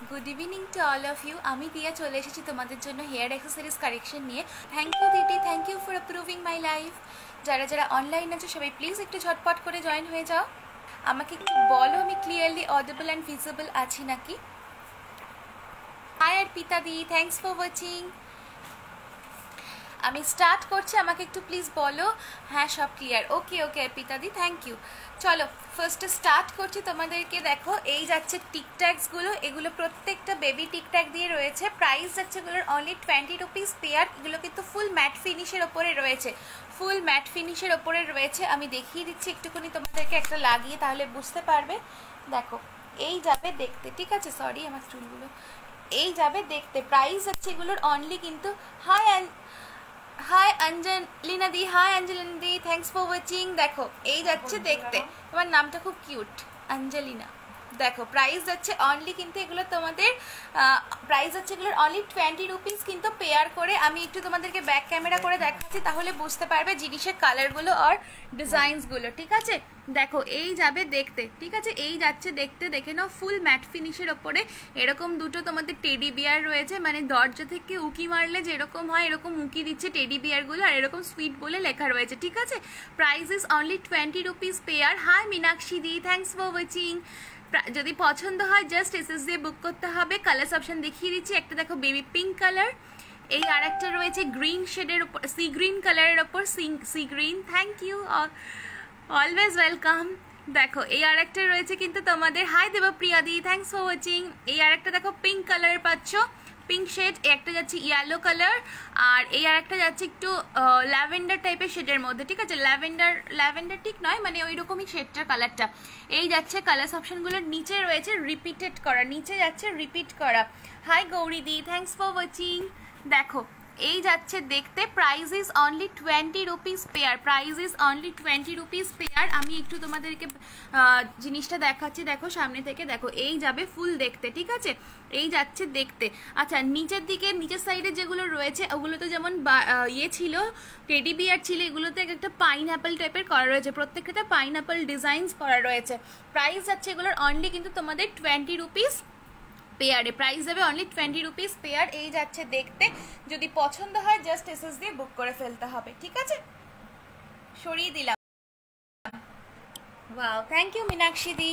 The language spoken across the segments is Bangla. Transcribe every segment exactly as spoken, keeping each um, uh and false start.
Good evening to all of you. আমি দিয়া চলে এসেছি তোমাদের জন্য হেয়ার অ্যাক্সেসরিজ কালেকশন নিয়ে। থ্যাংক ইউ দিদি, thank you for approving my life. যারা যারা অনলাইন আছে সবাই প্লিজ একটু ঝটপট করে জয়েন হয়ে যাও। আমাকে একটু বলো আমি ক্লিয়ারলি অডিবল অ্যান্ড ভিজিবল আছি নাকি। হাই আর পিতা দি, থ্যাংকস ফর ওয়াচিং। আমি স্টার্ট করছি, আমাকে একটু প্লিজ বলো হ্যাঁ সব ক্লিয়ার। ওকে ওকে পিতাদি, থ্যাংক ইউ। চলো ফার্স্টে স্টার্ট করছি। তোমাদেরকে দেখো এই যাচ্ছে টিকট্যাক্সগুলো, এগুলো প্রত্যেকটা বেবি টিকট্যাক দিয়ে রয়েছে। প্রাইস যাচ্ছে এগুলোর অনলি টোয়েন্টি রুপিস পেয়ার। এগুলো কিন্তু ফুল ম্যাট ফিনিশের ওপরে রয়েছে, ফুল ম্যাট ফিনিশের ওপরে রয়েছে। আমি দেখিয়ে দিচ্ছি একটুখানি তোমাদেরকে একটা লাগিয়ে, তাহলে বুঝতে পারবে। দেখো এই যাবে দেখতে, ঠিক আছে, সরি আমার চুলগুলো, এই যাবে দেখতে। প্রাইস যাচ্ছে এগুলোর অনলি কিন্তু হাই অ্যান্ড হাই অঞ্জলিনা দি, হাই অঞ্জলিনা দি, থ্যাংকস ফর ওয়াচিং। দেখো এই যাচ্ছে দেখতে, তোমার নামটা খুব কিউট অঞ্জলিনা। দেখো প্রাইস যাচ্ছে অনলি কিন্তু এগুলো তোমাদের প্রাইস যাচ্ছে এগুলোর অনলি টোয়েন্টি রুপিস কিন্তু পেয়ার করে। আমি একটু তোমাদেরকে ব্যাক ক্যামেরা করে দেখাচ্ছি, তাহলে বুঝতে পারবে জিনিসের কালারগুলো আর ডিজাইনসগুলো, ঠিক আছে। দেখো এই যাবে দেখতে, ঠিক আছে, এই যাচ্ছে দেখতে। দেখে নাও ফুল ম্যাট ফিনিশের ওপরে এরকম দুটো তোমাদের টেডি বিয়ার রয়েছে, মানে দরজা থেকে উকি মারলে যেরকম হয় এরকম উকি দিচ্ছে টেডি বিয়ারগুলো, আর এরকম সুইট বলে লেখা রয়েছে, ঠিক আছে। Price is only twenty rupees pair. Hi Meenakshi দি, থ্যাংকস ফর ওয়াচিং। যদি পছন্দ হয় জাস্ট এসএস দিয়ে বুক করতে হবে। কালার্স অপশন দেখিয়ে দিচ্ছি। একটা দেখো বেবি পিঙ্ক কালার, এই আর একটা রয়েছে গ্রিন শেডের উপর, সি গ্রিন কালারের ওপর, sea sea green, thank you, always welcome. দেখো এই আর একটা রয়েছে কিন্তু তোমাদের, হাই দেবপ্রিয়া দি, থ্যাংকস ফর ওয়াচিং। এই আর একটা দেখো পিঙ্ক কালারের পাচ্ছ, পিঙ্ক শেড। একটা যাচ্ছে ইয়েলো কালার, আর এই আর একটা যাচ্ছে একটু ল্যাভেন্ডার টাইপের শেডের মধ্যে, ঠিক আছে। ল্যাভেন্ডার ল্যাভেন্ডার ঠিক নয়, মানে ওই রকমই শেডটার কালারটা। এই যাচ্ছে কালার্স অপশনগুলোর নিচে রয়েছে রিপিটেড করা, নিচে যাচ্ছে রিপিট করা। হাই গৌরী দি, থ্যাংকস ফর ওয়াচিং। দেখো এই যাচ্ছে দেখতে। Price is only twenty rupees pair, price is only twenty rupees pair. আমি একটু তোমাদেরকে জিনিসটা দেখাচ্ছি, দেখো সামনে থেকে। দেখো এই যাবে ফুল দেখতে, ঠিক আছে, এই যাচ্ছে দেখতে। আচ্ছা নিচের দিকে, নিচের সাইডে যেগুলো রয়েছে ওগুলো তো যেমন ইয়ে ছিল, টেডি বিয়ার ছিল, এগুলোতে একটা পাইন অ্যাপেল টাইপের করা রয়েছে, প্রত্যেকটাতে পাইন অ্যাপেল ডিজাইনস করা রয়েছে। প্রাইস যাচ্ছে এগুলোর অনলি কিন্তু তোমাদের টোয়েন্টি রুপিস পেয়ারে। প্রাইস যাবে অনলি টোয়েন্টি রুপিস পেয়ার। এই যাচ্ছে দেখতে, যদি পছন্দ হয় জাস্ট এসএস দিয়ে বুক করে ফেলতে হবে, ঠিক আছে। সরিয়ে দিলাম। ওয়াও, থ্যাংক ইউ মীনাক্ষী দি।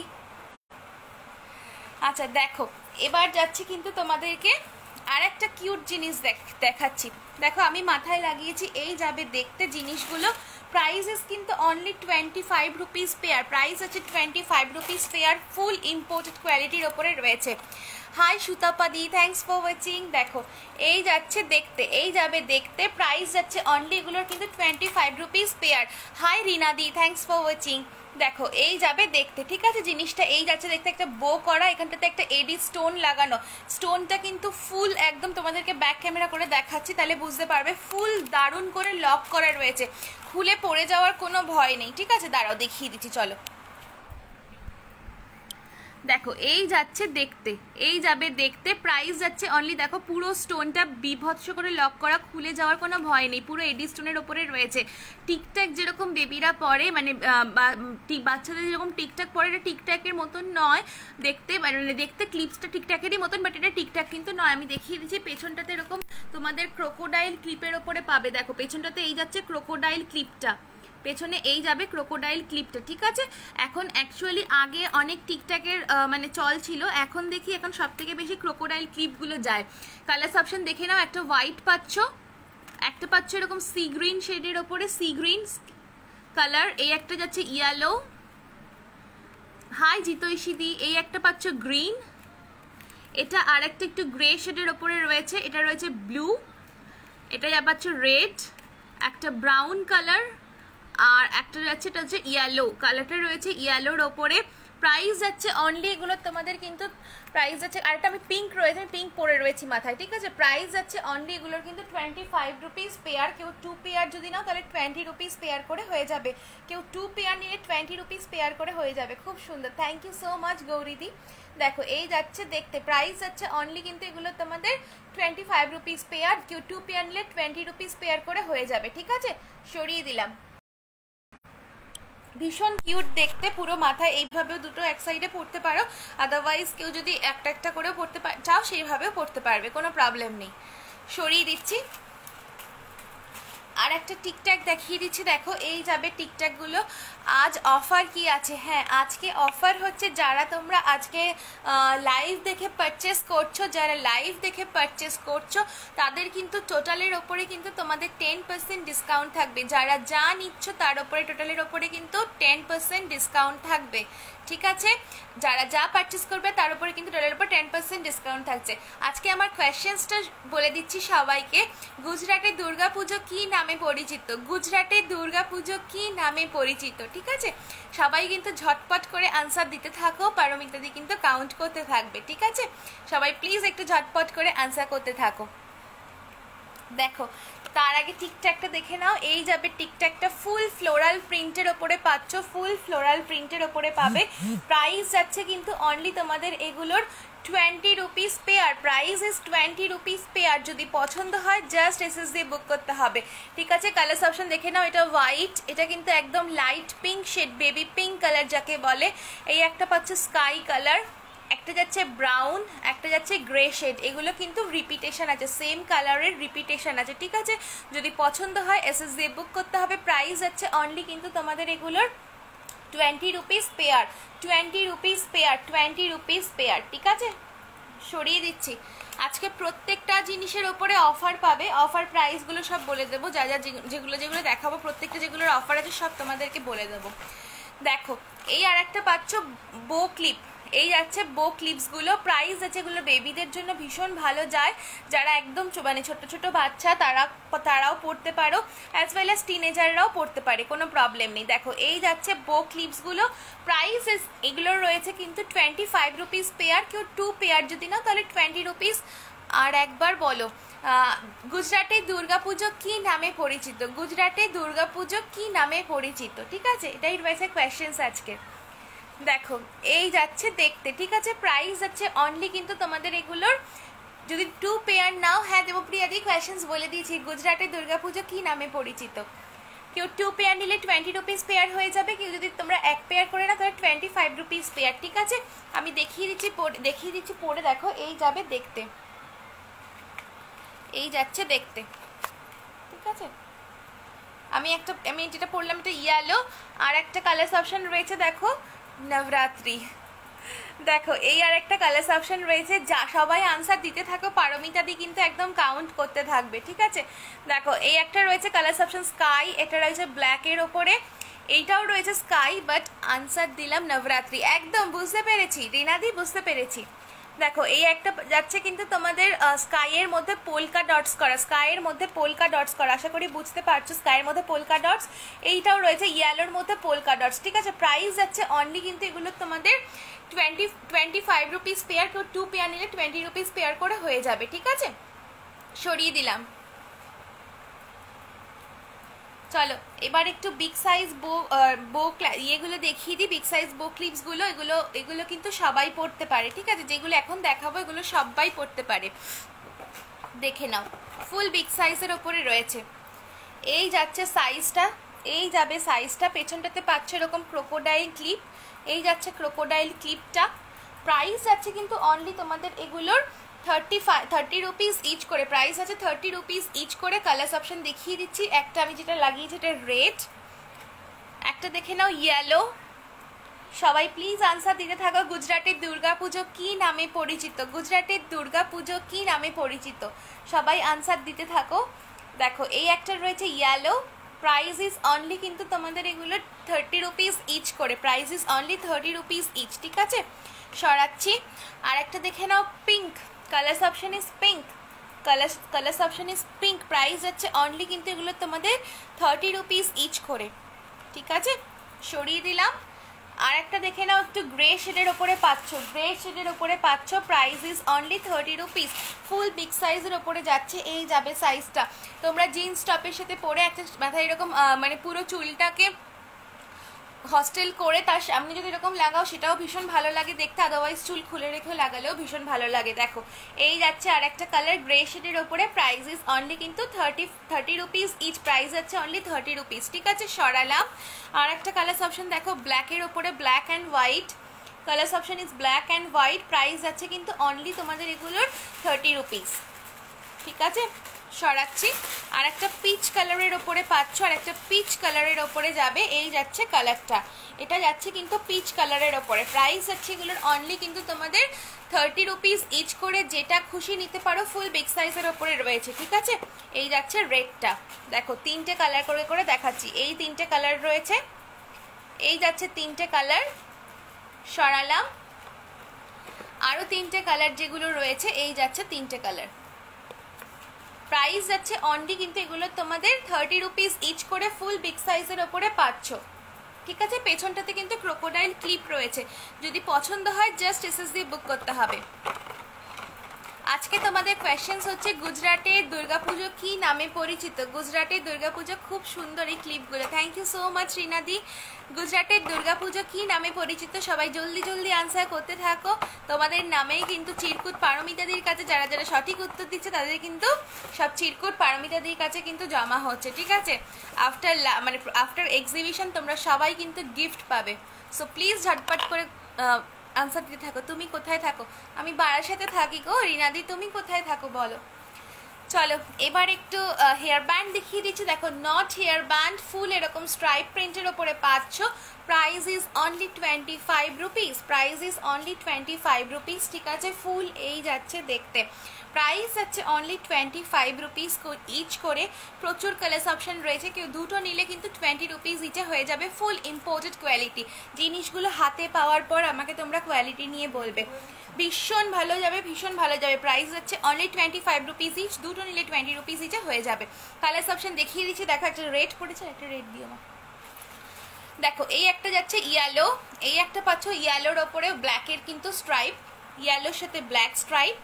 আচ্ছা দেখো এবার যাচ্ছি কিন্তু তোমাদেরকে আর একটা কিউট জিনিস দেখাচ্ছি। দেখো আমি মাথায় লাগিয়েছি, এই যাবে দেখতে জিনিসগুলো। প্রাইসেস কিন্তু only twenty five rupees pair, price আছে twenty five rupees pair, full imported কোয়ালিটির ওপরে রয়েছে। হাই সুতাপা দি, থ্যাংকস ফর ওয়াচিং। দেখো এই যাচ্ছে দেখতে, এই যাবে দেখতে। প্রাইস যাচ্ছে অনলি এগুলোর কিন্তু twenty five rupees pair. Hi Rina দি, থ্যাংকস ফর ওয়াচিং। দেখো এই যাবে দেখতে, ঠিক আছে, জিনিসটা এই যাচ্ছে দেখতে। একটা বো করা, এখানটাতে একটা এডি স্টোন লাগানো, স্টোনটা কিন্তু ফুল একদম তোমাদেরকে ব্যাক ক্যামেরা করে দেখাচ্ছি, তাহলে বুঝতে পারবে। ফুল দারুণ করে লক করা রয়েছে, খুলে পড়ে যাওয়ার কোনো ভয় নেই, ঠিক আছে। দাঁড়াও দেখিয়ে দিচ্ছি, চলো। দেখো এই যাচ্ছে দেখতে, এই যাবে দেখতে। প্রাইস যাচ্ছে অনলি, দেখো পুরো স্টোনটা বিভৎস করে লক করা, খুলে যাওয়ার কোনো ভয় নেই, পুরো এডি স্টোনের ওপরে রয়েছে। টিকট্যাক যেরকম বেবিরা পরে, মানে বাচ্চাদের যেরকম টিকট্যাক পরে, এটা টিকট্যাকের মতন নয় দেখতে, মানে দেখতে ক্লিপসটা টিকট্যাকেরই মতন, বাট এটা টিকট্যাক কিন্তু নয়। আমি দেখিয়ে দিচ্ছি, পেছনটাতে এরকম তোমাদের ক্রোকোডাইল ক্লিপের ওপরে পাবে। দেখো পেছনটাতে এই যাচ্ছে ক্রোকোডাইল ক্লিপটা, পেছনে এই যাবে ক্রোকোডাইল ক্লিপটা, ঠিক আছে। এখন অ্যাকচুয়ালি আগে অনেক টিকট্যাকের মানে চল ছিল, এখন দেখি এখন সব থেকে বেশি ক্রোকোডাইল ক্লিপগুলো যায়। কালার্স অপশন দেখে নাও, একটা হোয়াইট পাচ্ছ, একটা পাচ্ছ এরকম সি গ্রিন শেডের ওপরে, সি গ্রিন কালার। এই একটা যাচ্ছে ইয়েলো, হাই জিতৈষী দি। এই একটা পাচ্ছ গ্রিন, এটা আর একটা একটু গ্রে শেডের ওপরে রয়েছে, এটা রয়েছে ব্লু, এটা যা পাচ্ছ রেড, একটা ব্রাউন কালার, আর একটা যাচ্ছে এটা হচ্ছে ইয়েলো কালারটা রয়েছে ইয়েলোর ওপরে। প্রাইস যাচ্ছে অনলি এগুলো তোমাদের কিন্তু প্রাইস যাচ্ছে, আর একটা আমি পিঙ্ক রয়েছে, আমি পিঙ্ক পরে রয়েছি মাথায়, ঠিক আছে। প্রাইস যাচ্ছে অনলি এগুলোর কিন্তু টোয়েন্টি ফাইভ রুপিস পেয়ার। কেউ টু পেয়ার যদি নাও তাহলে টোয়েন্টি রুপিস পেয়ার করে হয়ে যাবে, কেউ টু পেয়ার নিলে টোয়েন্টি রুপিস পেয়ার করে হয়ে যাবে। খুব সুন্দর, থ্যাংক ইউ সো মাচ গৌরীদি। দেখো এই যাচ্ছে দেখতে, প্রাইস যাচ্ছে অনলি কিন্তু এগুলো তোমাদের টোয়েন্টি ফাইভ রুপিস পেয়ার, কেউ টু পেয়ার নিলে টোয়েন্টি রুপিস পেয়ার করে হয়ে যাবে, ঠিক আছে। সরিয়ে দিলাম। ভীষণ কিউট দেখতে, পুরো মাথায় এইভাবেও দুটো এক সাইডে পরতে পারো, আদারওয়াইজ কেউ যদি একটা একটা করেও পরতে চাও সেইভাবেও পরতে পারবে, কোনো প্রবলেম নেই। সরিয়ে দিচ্ছি। আর একটা টিকট্যাক দেখিয়ে দিচ্ছি, দেখো এই যাবে টিকট্যাকগুলো। আজ অফার কি আছে, হ্যাঁ আজকে অফার হচ্ছে, যারা তোমরা আজকে লাইভ দেখে পারচেস করছো, যারা লাইভ দেখে পারচেস করছো তাদের কিন্তু টোটালের ওপরে কিন্তু তোমাদের টেন পার্সেন্ট ডিসকাউন্ট থাকবে। যারা যা নিচ্ছ তার ওপরে টোটালের ওপরে কিন্তু টেন পার্সেন্ট ডিসকাউন্ট থাকবে, ঠিক আছে? যারা যা পারচেস করবে তার উপরে কিন্তু টোটালের উপর টেন পার্সেন্ট ডিসকাউন্ট থাকছে। আজকে আমার কোয়েশ্চেন্সটা বলে দিচ্ছি সবাইকে। গুজরাটের দুর্গাপুজো কি নামে পরিচিত? গুজরাটের দুর্গাপুজো কি নামে পরিচিত? ঠিক আছে, সবাই কিন্তু ঝটপট করে আনসার দিতে থাকো, পারমিতাদি কিন্তু কাউন্ট করতে থাকবে, ঠিক আছে? সবাই প্লিজ একটু ঝটপট করে আনসার করতে থাকো। দেখো তার আগে টিকট্যাকটা দেখে নাও। এই যাবে টিকট্যাকটা, ফুল ফ্লোরাল প্রিন্টের ওপরে পাচ্ছ, ফুল ফ্লোরাল প্রিন্টের ওপরে পাবে। প্রাইস যাচ্ছে কিন্তু অনলি তোমাদের এগুলোর twenty rupees pair, price is twenty rupees pair. যদি পছন্দ হয় জাস্ট এসএস দিয়ে বুক করতে হবে, ঠিক আছে? কালার অপশন দেখে নাও, এটা হোয়াইট, এটা কিন্তু একদম light pink shade, baby pink colour যাকে বলে। এই একটা পাচ্ছ স্কাই কালার, একটা যাচ্ছে ব্রাউন, একটা যাচ্ছে গ্রে শেড। এগুলো কিন্তু রিপিটেশন আছে, সেম কালারের রিপিটেশন আছে, ঠিক আছে? যদি পছন্দ হয় এসএস দিয়ে বুক করতে হবে। প্রাইস যাচ্ছে অনলি কিন্তু তোমাদের এগুলোর twenty rupees pair, twenty rupees pair, twenty rupees pair, ঠিক আছে? সরিয়ে দিচ্ছি। আজকে প্রত্যেকটা জিনিসের ওপরে অফার পাবে, অফার প্রাইসগুলো সব বলে দেবো, যা যা যেগুলো যেগুলো দেখাবো প্রত্যেকটা যেগুলোর অফার আছে সব তোমাদেরকে বলে দেবো। দেখো এই আর একটা পাচ্ছ বো ক্লিপ, এই যাচ্ছে বো ক্লিপসগুলো। প্রাইস আছে এগুলো বেবিদের জন্য ভীষণ ভালো যায়, যারা একদম মানে ছোট ছোট বাচ্চা তারা তারাও পড়তে পারো, অ্যাজ ওয়েল অ্যাজ টিনেজাররাও পড়তে পারে, কোনো প্রবলেম নেই। দেখো এই যাচ্ছে বো ক্লিপসগুলো, প্রাইস এগুলোর রয়েছে কিন্তু টোয়েন্টি ফাইভ রুপিস পেয়ার। কেউ টু পেয়ার যদি নাও তাহলে টোয়েন্টি রুপিস। আর একবার বলো, গুজরাটের দুর্গাপুজো কি নামে পরিচিত? গুজরাটের দুর্গাপুজো কি নামে পরিচিত? ঠিক আছে, এটাই রয়েছে কোয়েশ্চেন্স আজকে। দেখো এই যাচ্ছে দেখতে, ঠিক আছে? প্রাইস যাচ্ছে অনলি কিন্তু তোমাদের এগুলোর যদি টু পেয়ার নাও, হ্যাঁ দেবপ্রিয়াদি কোয়েশ্চেন্স বলে দিয়েছি, গুজরাটের দুর্গাপুজো কি নামে পরিচিত। কেউ টু পেয়ার নিলে টোয়েন্টি রুপিস পেয়ার হয়ে যাবে, কেউ যদি তোমরা এক পেয়ার করে না তাহলে টোয়েন্টি ফাইভ রুপিস পেয়ার, ঠিক আছে? আমি দেখিয়ে দিচ্ছি, দেখিয়ে দিচ্ছি পরে দেখো। এই যাবে দেখতে, এই যাচ্ছে দেখতে, ঠিক আছে? আমি একটা আমি যেটা পড়লাম এটা ইয়েলো, আর একটা কালার অপশন রয়েছে দেখো নবরাত্রি। দেখো এই আর একটা কালার অপশন রয়েছে, যা সবাই আনসার দিতে থাকো, পারমিতাদি কিন্তু একদম কাউন্ট করতে থাকবে, ঠিক আছে? দেখো এই একটা রয়েছে কালার অপশন স্কাই, এটা রয়েছে ব্ল্যাকের ওপরে, এইটাও রয়েছে স্কাই, বাট আনসার দিলাম নবরাত্রি। একদম বুঝতে পেরেছি রিনাদি, বুঝতে পেরেছি। দেখো এই একটা যাচ্ছে কিন্তু তোমাদের স্কাইয়ের মধ্যে পোলকা ডটস করা, স্কাইয়ের মধ্যে পোলকা ডটস করা, আশা করি বুঝতে পারছো, স্কাইয়ের মধ্যে পোলকা ডটস। এইটাও রয়েছে ইয়েলোর মধ্যে পোলকা ডটস, ঠিক আছে? প্রাইস যাচ্ছে অনলি কিন্তু এগুলো তোমাদের twenty twenty five rupees pair, কেউ টু পেয়ার নিলে টোয়েন্টি রুপিস পেয়ার করে হয়ে যাবে, ঠিক আছে? সরিয়ে দিলাম। চলো এবার একটু বিগ সাইজ বো বো ইয়েগুলো দেখিয়ে দিই, বিগ সাইজ বো ক্লিপসগুলো। এগুলো এগুলো কিন্তু সবাই পড়তে পারে, ঠিক আছে? যেগুলো এখন দেখাবো এগুলো সবাই পড়তে পারে, দেখে নাও। ফুল বিগ সাইজের ওপরে রয়েছে। এই যাচ্ছে সাইজটা, এই যাবে সাইজটা, পেছনটাতে পাচ্ছ এরকম ক্রোকোডাইল ক্লিপ, এই যাচ্ছে ক্রোকোডাইল ক্লিপটা। প্রাইস যাচ্ছে কিন্তু অনলি তোমাদের এগুলোর thirty five thirty rupees each করে, প্রাইস আছে থার্টি রুপিস ইচ করে। কালার্স অপশন দেখিয়ে দিচ্ছি, একটা আমি যেটা লাগিয়েছি এটা রেড, একটা দেখে নাও ইয়েলো। সবাই প্লিজ আনসার দিতে থাকো। গুজরাটের দুর্গাপুজো কি নামে পরিচিত? গুজরাটের দুর্গাপুজো কি নামে পরিচিত? সবাই আনসার দিতে থাকো। দেখো এই একটা রয়েছে ইয়েলো, প্রাইস ইজ অনলি কিন্তু তোমাদের এগুলো থার্টি রুপিস ইচ করে, price is only thirty rupees each, ঠিক আছে? সরাচ্ছি। আর একটা দেখে নাও pink, colours option is pink, colour colours option is pink, price যাচ্ছে অনলি কিন্তু এগুলো তোমাদের থার্টি রুপিস ইচ করে, ঠিক আছে? সরিয়ে দিলাম। আর একটা দেখে নাও একটু গ্রে শেডের ওপরে পাচ্ছ, গ্রে শেডের ওপরে পাচ্ছ, price is only thirty rupees. Full big সাইজের ওপরে যাচ্ছে, এই যাবে সাইজটা। তোমরা জিন্স টপের সাথে পরে একটা মাথায় এরকম মানে পুরো চুলটাকে হস্টেল করে তার সামনে যদি এরকম লাগাও সেটাও ভীষণ ভালো লাগে দেখতে, আদারওয়াইজ চুল খুলে রেখেও লাগালেও ভীষণ ভালো লাগে। দেখো এই যাচ্ছে আর একটা কালার গ্রে শেডের ওপরে, প্রাইস ইজ অনলি কিন্তু thirty thirty rupees each, price আছে অনলি থার্টি রুপিস। ঠিক আছে, সরালাম। আর একটা কালার অপশন দেখো ব্ল্যাকের ওপরে, black and white, colour option is black and white, price আছে কিন্তু অনলি তোমাদের এগুলোর থার্টি রুপিস। ঠিক আছে, সরাচ্ছি। আর একটা পিচ কালারের ওপরে পাচ্ছ, আর একটা পিচ কালারের ওপরে যাবে, এই যাচ্ছে কালারটা, এটা যাচ্ছে কিন্তু পিচ কালারের ওপরে, প্রাইস আছে এগুলোর অনলি কিন্তু তোমাদের থার্টি রুপিস ইচ করে, যেটা খুশি নিতে পারো, ফুল বিগ সাইজের ওপরে রয়েছে। ঠিক আছে, এই যাচ্ছে রেডটা, দেখো তিনটে কালার করে করে দেখাচ্ছি, এই তিনটে কালার রয়েছে, এই যাচ্ছে তিনটে কালার, সরালাম। আরও তিনটে কালার যেগুলো রয়েছে, এই যাচ্ছে তিনটে কালার, প্রাইস যাচ্ছে অনলি কিন্তু এগুলো তোমাদের থার্টি রুপিস ইচ করে, ফুল বিগ সাইজের ওপরে পাচ্ছ। ঠিক আছে, পেছনটাতে কিন্তু ক্রোকোডাইল ক্লিপ রয়েছে, যদি পছন্দ হয় জাস্ট এসএস দিয়ে বুক করতে হবে। আজকে তোমাদের কোয়েশ্চেন্স হচ্ছে গুজরাটের দুর্গাপুজো কি নামে পরিচিত? গুজরাটের দুর্গাপুজো, খুব সুন্দর এই ক্লিপগুলো, থ্যাংক ইউ সো মাচ রিনাদি। গুজরাটের দুর্গাপুজো কি নামে পরিচিত? সবাই জলদি জলদি আনসার করতে থাকো, তোমাদের নামেই কিন্তু চিরকুট পারমিতাদির কাছে, যারা যারা সঠিক উত্তর দিচ্ছে তাদের কিন্তু সব চিরকুট পারমিতাদির কাছে কিন্তু জমা হচ্ছে। ঠিক আছে, আফটার মানে আফটার এক্সিবিশন তোমরা সবাই কিন্তু গিফট পাবে, সো প্লিজ ঝটপট করে আনসার দিতে থাকো। তুমি কোথায় থাকো? আমি বারাসাতে থাকি গো রিনাদি, তুমি কোথায় থাকো বলো? চলো এবার একটু হেয়ার ব্যান্ড দেখিয়ে দিচ্ছি। দেখো নট হেয়ার ব্যান্ড, ফুল এরকম স্ট্রাইপ প্রিন্টের ওপরে পাচ্ছ, price is only twenty five rupees, price is only twenty five rupees. ঠিক আছে, ফুল এই যাচ্ছে দেখতে, প্রাইস যাচ্ছে only twenty five rupees each করে, প্রচুর কালার্স অপশন রয়েছে, কেউ দুটো নিলে কিন্তু টোয়েন্টি রুপিস ইচে হয়ে যাবে, ফুল ইম্পোর্টেড কোয়ালিটি। জিনিসগুলো হাতে পাওয়ার পর আমাকে তোমরা কোয়ালিটি নিয়ে বলবে, ভীষণ ভালো যাবে, ভীষণ ভালো যাবে। প্রাইস হচ্ছে only twenty five rupees each, দুটো নিলে টোয়েন্টি রুপিস ইচে হয়ে যাবে। কালার্স অপশন দেখিয়ে দিচ্ছি, দেখো একটা রেড পড়েছে, একটা রেড দিও মা। দেখো এই একটা যাচ্ছে ইয়েলো, এই একটা পাচ্ছ ইয়েলোর ওপরে ব্ল্যাকের কিন্তু স্ট্রাইপ, ইয়েলোর সাথে ব্ল্যাক স্ট্রাইপ,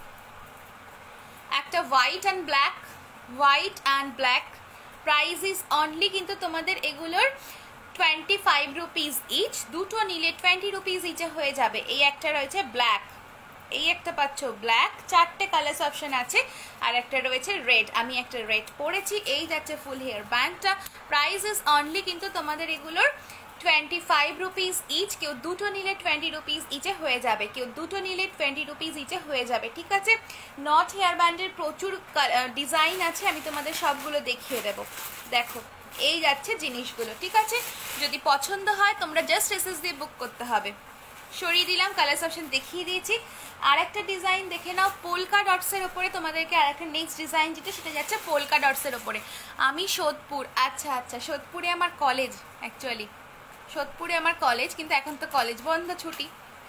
একটা white and black, white and black, price is only কিন্তু তোমাদের এগুলোর টোয়েন্টি ফাইভ রুপিস ইচ, দুটো নিলে টোয়েন্টি রুপিস ইচে হয়ে যাবে। এই একটা রয়েছে ব্ল্যাক, এই একটা পাচ্ছ ব্ল্যাক, চারটে কালার্স অপশন আছে, আর একটা রয়েছে রেড, আমি একটা রেড পরেছি। এই যাচ্ছে ফুল হেয়ার ব্যান্ডটা, প্রাইস ইজ অনলি কিন্তু তোমাদের এগুলোর টোয়েন্টি ফাইভ রুপিস ইচ, কেউ দুটো নিলে টোয়েন্টি রুপিস ইচে হয়ে যাবে, কেউ দুটো নিলে টোয়েন্টি রুপিস ইচে হয়ে যাবে। ঠিক আছে, নট হেয়ার ব্যান্ডের প্রচুর ডিজাইন আছে, আমি তোমাদের সবগুলো দেখিয়ে দেবো। দেখো এই যাচ্ছে জিনিসগুলো। ঠিক আছে, যদি পছন্দ হয় তোমরা জাস্ট এসএস দিয়ে বুক করতে হবে। সরিয়ে দিলাম, কালার্স অপশন দেখিয়ে দিয়েছি। আর একটা ডিজাইন দেখে নাও, পোলকা ডটসের ওপরে তোমাদেরকে আর একটা নেক্সট ডিজাইন যেটা, সেটা যাচ্ছে পোলকা ডটসের ওপরে। আমি সোদপুর, আচ্ছা আচ্ছা, সোদপুরে আমার কলেজ, অ্যাকচুয়ালি সোদপুরে আমার কলেজ, কিন্তু এখন তো কলেজ বন্ধ, ছুটি,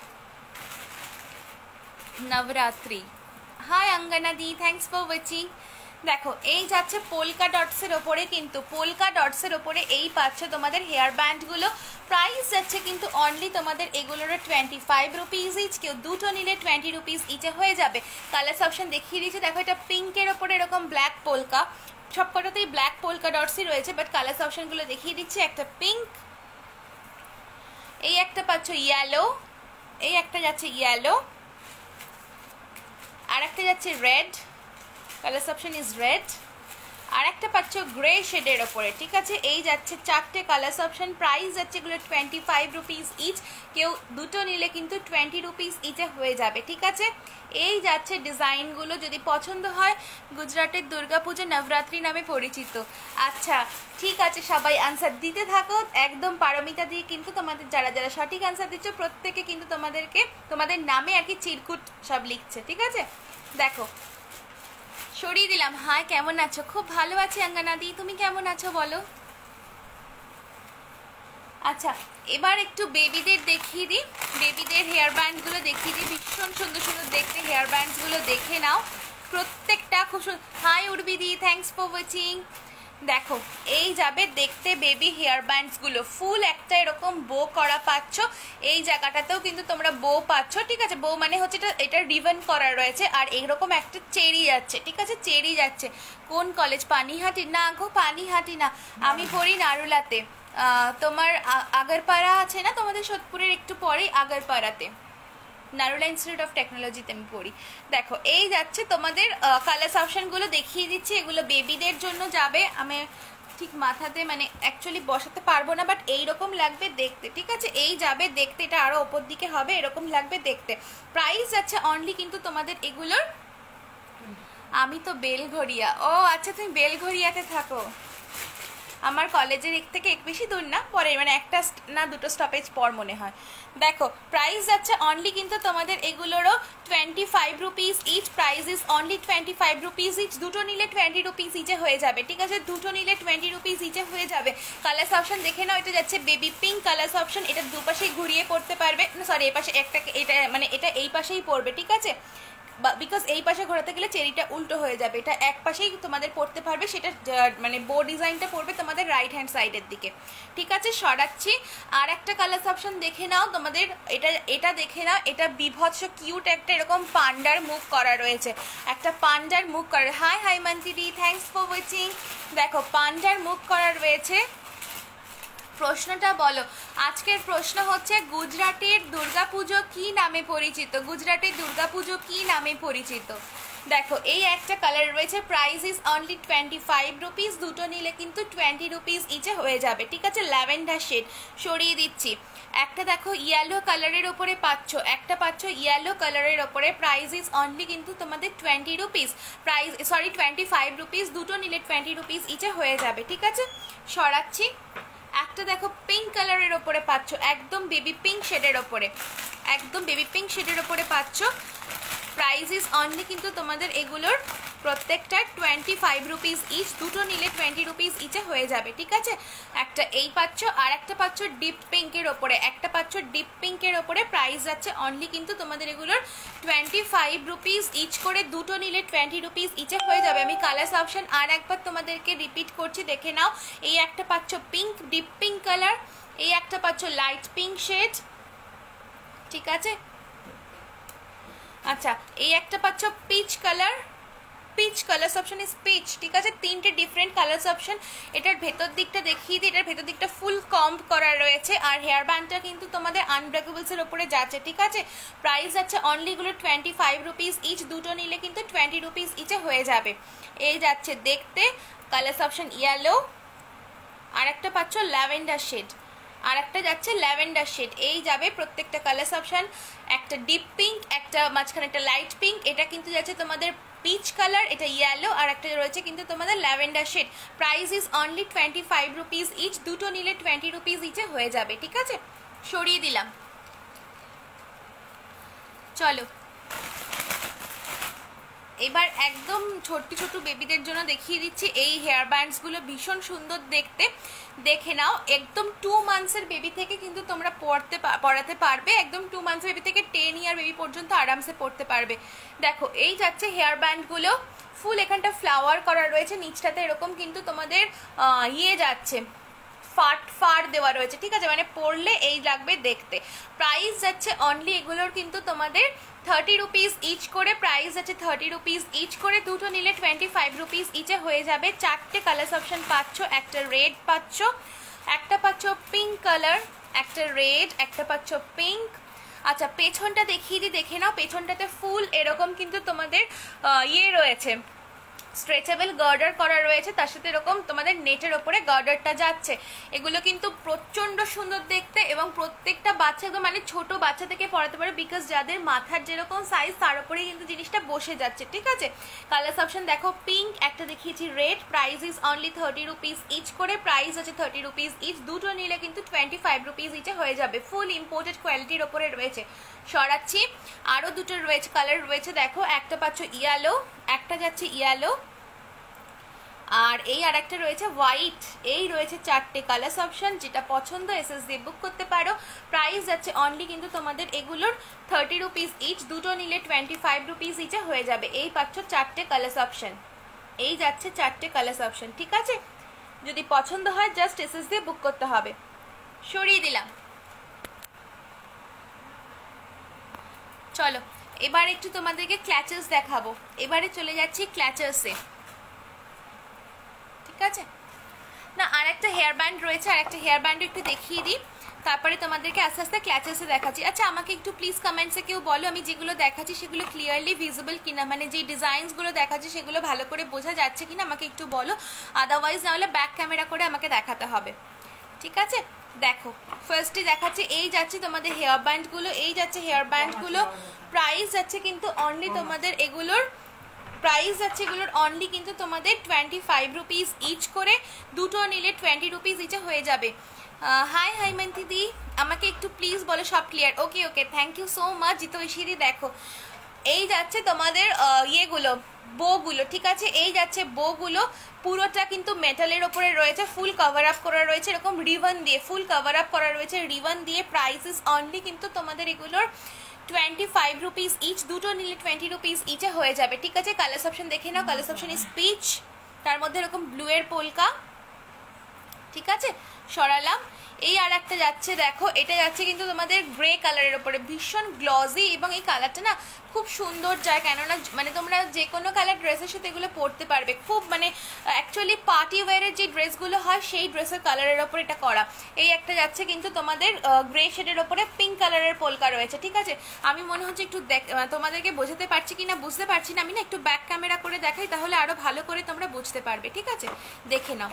নবরাত্রি। হাই অঙ্গনা দি, থ্যাংকস ফর ওয়াচিং। দেখো এই যাচ্ছে পোলকা ডটসের ওপরে, কিন্তু পোলকা ডটসের ওপরে এই পাচ্ছ তোমাদের হেয়ার ব্যান্ডগুলো, প্রাইস যাচ্ছে কিন্তু অনলি তোমাদের এগুলোর টোয়েন্টি ফাইভ রুপিস ইচ, কেউ দুটো নিলে টোয়েন্টি রুপিস ইচে হয়ে যাবে। কালার্স অপশন দেখিয়ে দিয়েছি, দেখো এটা পিঙ্কের ওপরে এরকম ব্ল্যাক পোলকা, সবকটাতেই ব্ল্যাক পোলকা ডটসই রয়েছে, বাট কালার্স অপশনগুলো দেখিয়ে দিচ্ছি, একটা পিঙ্ক, এই একটা পাচ্ছ ইয়েলো, এই একটা যাচ্ছে ইয়েলো, আর একটা যাচ্ছে red, colours option is red, আর একটা পাচ্ছ গ্রে শেডের ওপরে। ঠিক আছে, এই যাচ্ছে চারটে কালার্স অপশন, প্রাইস যাচ্ছে এগুলো টোয়েন্টি ফাইভ রুপিস ইচ, কেউ দুটো নিলে কিন্তু টোয়েন্টি রুপিস ইচে হয়ে যাবে। ঠিক আছে, এই যাচ্ছে ডিজাইনগুলো, যদি পছন্দ হয়। গুজরাটের দুর্গাপুজো নবরাত্রি নামে পরিচিত, আচ্ছা ঠিক আছে, সবাই আনসার দিতে থাকো, একদম পারমিতা দিয়ে কিন্তু তোমাদের যারা যারা সঠিক আনসার দিচ্ছ প্রত্যেকে কিন্তু তোমাদেরকে তোমাদের নামে আর কি চিরকুট সব লিখছে। ঠিক আছে, দেখো সরিয়ে দিলাম। হাই কেমন আছো? খুব ভালো আছি অঙ্গনাদি, তুমি কেমন আছো বলো? আচ্ছা এবার একটু বেবিদের দেখিয়ে দিই, বেবিদের হেয়ার ব্যান্ডগুলো দেখিয়ে দিই, ভীষণ সুন্দর সুন্দর দেখতে হেয়ার ব্যান্ডসগুলো দেখে নাও, প্রত্যেকটা খুব সুন্দর। হাই উর্বিদি, থ্যাংকস ফর ওয়াচিং। দেখো এই যাবে দেখতে বেবি হেয়ার ব্যান্ডসগুলো, ফুল একটা এরকম বো করা পাচ্ছ, এই জায়গাটাতেও কিন্তু তোমরা বো পাচ্ছ। ঠিক আছে, বো মানে হচ্ছে এটা এটা রিবন করা রয়েছে, আর এরকম একটা চেরি যাচ্ছে। ঠিক আছে, চেরি যাচ্ছে। কোন কলেজ? পানিহাটি? না গো পানিহাটি না, আমি পড়ি নারুলাতে। তোমার আগরপাড়া আছে না তোমাদের সোদপুরের একটু পরেই আগরপাড়াতে নারুলা ইনস্টিটিউট অফ টেকনোলজিতে আমি পড়ি। দেখো এই যাচ্ছে তোমাদের কালার্স অপশানগুলো দেখিয়ে দিচ্ছি, এগুলো বেবিদের জন্য যাবে। আমি ঠিক মাথাতে মানে অ্যাকচুয়ালি বসাতে পারবো না, বাট এইরকম লাগবে দেখতে, ঠিক আছে? এই যাবে দেখতে, এটা আরও ওপর দিকে হবে, এরকম লাগবে দেখতে। প্রাইস যাচ্ছে অনলি কিন্তু তোমাদের এগুলোর, আমি তো বেলঘরিয়া, ও আচ্ছা তুমি বেলঘরিয়াতে থাকো, আমার কলেজের এক থেকে এক বেশি দূর না, পরে মানে একটা না দুটো স্টপেজ পর মনে হয়। দেখো প্রাইস যাচ্ছে অনলি কিন্তু তোমাদের এগুলোরও twenty five rupees each, price is only twenty five rupees each, দুটো নিলে টোয়েন্টি রুপিস ইচে হয়ে যাবে, ঠিক আছে? দুটো নিলে টোয়েন্টি রুপিস ইচে হয়ে যাবে। কালার্স অপশন দেখে নাও, এটা যাচ্ছে বেবি পিঙ্ক কালার্স অপশন, এটা দুপাশেই ঘুরিয়ে পড়তে পারবে, না সরি এই পাশে একটা, এটা মানে এটা এই পাশেই পড়বে, ঠিক আছে? বিকজ এই পাশে ঘোরাতে গেলে চেরিটা উল্টো হয়ে যাবে, এটা এক পাশেই তোমাদের পড়তে পারবে, সেটা মানে বো ডিজাইনটা পড়বে তোমাদের রাইট হ্যান্ড সাইডের দিকে, ঠিক আছে? সরাচ্ছি। আর একটা কালার্স অপশন দেখে নাও তোমাদের, এটা এটা দেখে নাও, এটা বিভৎস কিউট একটা এরকম পান্ডার মুখ করা রয়েছে, একটা পান্ডার মুখ করা। হাই হাই মান্তিদি, থ্যাংকস ফর ওয়াচিং। দেখো পান্ডার মুখ করা রয়েছে। প্রশ্নটা বলো, আজকের প্রশ্ন হচ্ছে গুজরাটের দুর্গাপুজো কি নামে পরিচিত? গুজরাটের দুর্গাপুজো কি নামে পরিচিত? দেখো এই একটা কালার রয়েছে, price is only twenty five rupees, দুটো নিলে কিন্তু টোয়েন্টি রুপিস ইচে হয়ে যাবে, ঠিক আছে? ল্যাভেন্ডার শেড সরিয়ে দিচ্ছি। একটা দেখো ইয়েলো কালারের ওপরে পাচ্ছ, একটা পাচ্ছ ইয়েলো কালারের ওপরে, প্রাইস ইজ অনলি কিন্তু তোমাদের twenty rupees, price sorry twenty five rupees, দুটো নিলে টোয়েন্টি রুপিস ইচে হয়ে যাবে, ঠিক আছে? সরাচ্ছি। একটা দেখো পিঙ্ক কালারের ওপরে পাচ্ছ, একদম বেবি পিঙ্ক শেডের ওপরে, একদম বেবি পিঙ্ক শেডের ওপরে পাচ্ছ, প্রাইস ইজ অনলি কিন্তু তোমাদের এগুলোর প্রত্যেকটা টোয়েন্টি ফাইভ রুপিস ইচ, দুটো নিলে টোয়েন্টি রুপিস ইচে হয়ে যাবে, ঠিক আছে? একটা এই পাচ্ছ, আর একটা পাচ্ছ ডিপ পিঙ্কের ওপরে, একটা পাচ্ছ ডিপ পিঙ্কের ওপরে, প্রাইস যাচ্ছে অনলি কিন্তু তোমাদের এগুলোর টোয়েন্টি ফাইভ রুপিস ইচ করে, দুটো নিলে টোয়েন্টি রুপিস ইচে হয়ে যাবে। আমি কালার্স অপশন আর একবার তোমাদেরকে রিপিট করছি, দেখে নাও। এই একটা পাচ্ছ পিঙ্ক ডিপ পিঙ্ক কালার, এই একটা পাচ্ছ লাইট পিঙ্ক শেড, ঠিক আছে? আচ্ছা এই একটা পাচ্ছ peach colour, peach colours option is peach, ঠিক আছে? তিনটে ডিফারেন্ট কালার্স অপশন। এটার ভেতর দিকটা দেখিয়ে দিই, এটার ভেতর দিকটা ফুল কম্ব করা রয়েছে, আর হেয়ার ব্যান্ডটা কিন্তু তোমাদের আনব্রেকেবলসের ওপরে যাচ্ছে, ঠিক আছে? প্রাইস যাচ্ছে অনলি গুলো টোয়েন্টি ফাইভ রুপিস ইচ, দুটো নিলে কিন্তু টোয়েন্টি রুপিস ইচে হয়ে যাবে। এই যাচ্ছে দেখতে কালার্স অপশন ইয়েলো, আর একটা পাচ্ছ ল্যাভেন্ডার শেড, আর একটা যাচ্ছে ল্যাভেন্ডার শেড, এই যাবে প্রত্যেকটা কালার্স অপশন। একটা ডিপ পিঙ্ক, একটা মাঝখানে একটা লাইট পিঙ্ক, এটা কিন্তু যাচ্ছে তোমাদের পিচ কালার, এটা ইয়েলো, আর একটা রয়েছে কিন্তু তোমাদের lavender shade. Price is only twenty five rupees each, দুটো নিলে টোয়েন্টি রুপিস ইচে হয়ে যাবে, ঠিক আছে? সরিয়ে দিলাম। চলো এবার একদম ছোট্ট ছোট্ট বেবিদের জন্য দেখিয়ে দিচ্ছি, এই হেয়ার ব্যান্ডসগুলো ভীষণ সুন্দর দেখতে, দেখে নাও। একদম টু মান্থসের বেবি থেকে কিন্তু তোমরা পড়তে পড়াতে পারবে, একদম টু মান্থস বেবি থেকে টেন ইয়ার বেবি পর্যন্ত আরামসে পড়তে পারবে। দেখো এই যাচ্ছে হেয়ার ব্যান্ডগুলো, ফুল এখানটা ফ্লাওয়ার করা রয়েছে, নিচটাতে এরকম কিন্তু তোমাদের ইয়ে যাচ্ছে ফাট ফার দেওয়া রয়েছে, ঠিক আছে? মানে পড়লে এই লাগবে দেখতে। প্রাইস যাচ্ছে অনলি এগুলোর কিন্তু তোমাদের থার্টি রুপিস ইচ করে, প্রাইস আছে থার্টি রুপিস ইচ করে, দুটো নিলে টোয়েন্টি ফাইভ রুপিস ইচে হয়ে যাবে। চারটে কালার্স অপশন পাচ্ছ, একটা রেড পাচ্ছ, একটা পাচ্ছ পিঙ্ক কালার, একটা রেড, একটা পাচ্ছ পিঙ্ক। আচ্ছা পেছনটা দেখিয়ে দিই, দেখে নাও। পেছনটাতে ফুল এরকম কিন্তু তোমাদের ইয়ে রয়েছে, স্ট্রেচেবল গার্ডার করা রয়েছে, তার সাথে এরকম তোমাদের নেটের ওপরে গার্ডারটা যাচ্ছে। এগুলো কিন্তু প্রচণ্ড সুন্দর দেখতে, এবং প্রত্যেকটা বাচ্চা একদম মানে ছোট বাচ্চা থেকে পড়াতে পারে, বিকজ যাদের মাথার যেরকম সাইজ তার উপরেই কিন্তু জিনিসটা বসে যাচ্ছে, ঠিক আছে? কালার্স অপশন দেখো পিঙ্ক, একটা দেখিয়েছি red, price is only thirty rupees each করে, প্রাইস আছে থার্টি রুপিস ইচ, দুটো নিলে কিন্তু টোয়েন্টি ফাইভ রুপিস ইচে হয়ে যাবে। ফুল ইম্পোর্টেড কোয়ালিটির ওপরে রয়েছে। সরাচ্ছি, আরও দুটো রয়েছে কালার রয়েছে, দেখো একটা পাচ্ছ ইয়েলো, একটা যাচ্ছে ইয়েলো, আর এই আর একটা রয়েছে হোয়াইট। এই রয়েছে চারটে কালার্স অপশন, যেটা পছন্দ এসএস দিয়ে বুক করতে পারো। প্রাইস যাচ্ছে অনলি কিন্তু তোমাদের এগুলোর থার্টি রুপিস ইচ, দুটো নিলে টোয়েন্টি ফাইভ রুপিস ইচে হয়ে যাবে। এই পাচ্ছ চারটে কালার্স অপশন, এই যাচ্ছে চারটে কালার্স অপশন, ঠিক আছে? যদি পছন্দ হয় জাস্ট এসএস দিয়ে বুক করতে হবে। সরিয়ে দিলাম। চলো এবার একটু তোমাদেরকে ক্ল্যাচেস দেখাবো। এবারে চলে যাচ্ছি ক্ল্যাচেসে, ঠিক আছে? না আর একটা হেয়ার ব্যান্ড রয়েছে, আর একটা হেয়ার ব্যান্ড একটু দেখিয়ে দিই, তারপরে তোমাদেরকে আস্তে আস্তে ক্ল্যাচেসে দেখাচ্ছি। আচ্ছা আমাকে একটু প্লিজ কমেন্টসে কেউ বলো আমি যেগুলো দেখাচ্ছি সেগুলো ক্লিয়ারলি ভিজিবল কিনা, মানে যে ডিজাইনসগুলো দেখাচ্ছি সেগুলো ভালো করে বোঝা যাচ্ছে কিনা আমাকে একটু বলো, আদারওয়াইজ নাহলে ব্যাক ক্যামেরা করে আমাকে দেখাতে হবে, ঠিক আছে? দেখো ফার্স্টে দেখাচ্ছি, এই যাচ্ছে তোমাদের হেয়ার ব্যান্ডগুলো, এই যাচ্ছে হেয়ার ব্যান্ডগুলো, প্রাইস যাচ্ছে কিন্তু অনলি তোমাদের এগুলোর প্রাইস যাচ্ছে এগুলোর অনলি কিন্তু তোমাদের টোয়েন্টি ফাইভ রুপিস ইচ করে, দুটো নিলে টোয়েন্টি রুপিস ইচে হয়ে যাবে। হাই হাই মান্তি দি, আমাকে একটু প্লিজ বলো সব clear? Okay okay, thank you so much Jitaishi দি। দেখো এই যাচ্ছে তোমাদের ইয়েগুলো বউগুলো, ঠিক আছে? এই যাচ্ছে বউগুলো, পুরোটা কিন্তু মেটালের ওপরে রয়েছে, ফুল কভার আপ করা রয়েছে এরকম রিবন দিয়ে, ফুল কভার আপ করা রয়েছে রিবন দিয়ে। প্রাইস ইস অনলি কিন্তু তোমাদের এগুলোর টোয়েন্টি ফাইভ রুপিস ইচ, দুটো নিলে টোয়েন্টি রুপিস ইচে হয়ে যাবে, ঠিক আছে? কালার্স অপশন দেখে নাও, কালার্স অপশন ইস পিচ, তার মধ্যে এরকম ব্লু এর পোলকা, ঠিক আছে? সরালাম। এই আর একটা যাচ্ছে, দেখো এটা যাচ্ছে কিন্তু তোমাদের গ্রে কালারের ওপরে, ভীষণ গ্লজি, এবং এই কালারটা না খুব সুন্দর যায়, কেননা মানে তোমরা যে কোনো কালার ড্রেসের সাথে এগুলো পরতে পারবে, খুব মানে অ্যাকচুয়ালি পার্টি ওয়ারের যে ড্রেসগুলো হয় সেই ড্রেসের কালারের ওপর এটা করা। এই একটা যাচ্ছে কিন্তু তোমাদের গ্রে শেডের ওপরে পিঙ্ক কালারের পোলকা রয়েছে, ঠিক আছে? আমি মনে হচ্ছে একটু দেখ তোমাদেরকে বোঝাতে পারছি কি না বুঝতে পারছি না, আমি না একটু ব্যাক ক্যামেরা করে দেখাই, তাহলে আরও ভালো করে তোমরা বুঝতে পারবে, ঠিক আছে? দেখে নাও।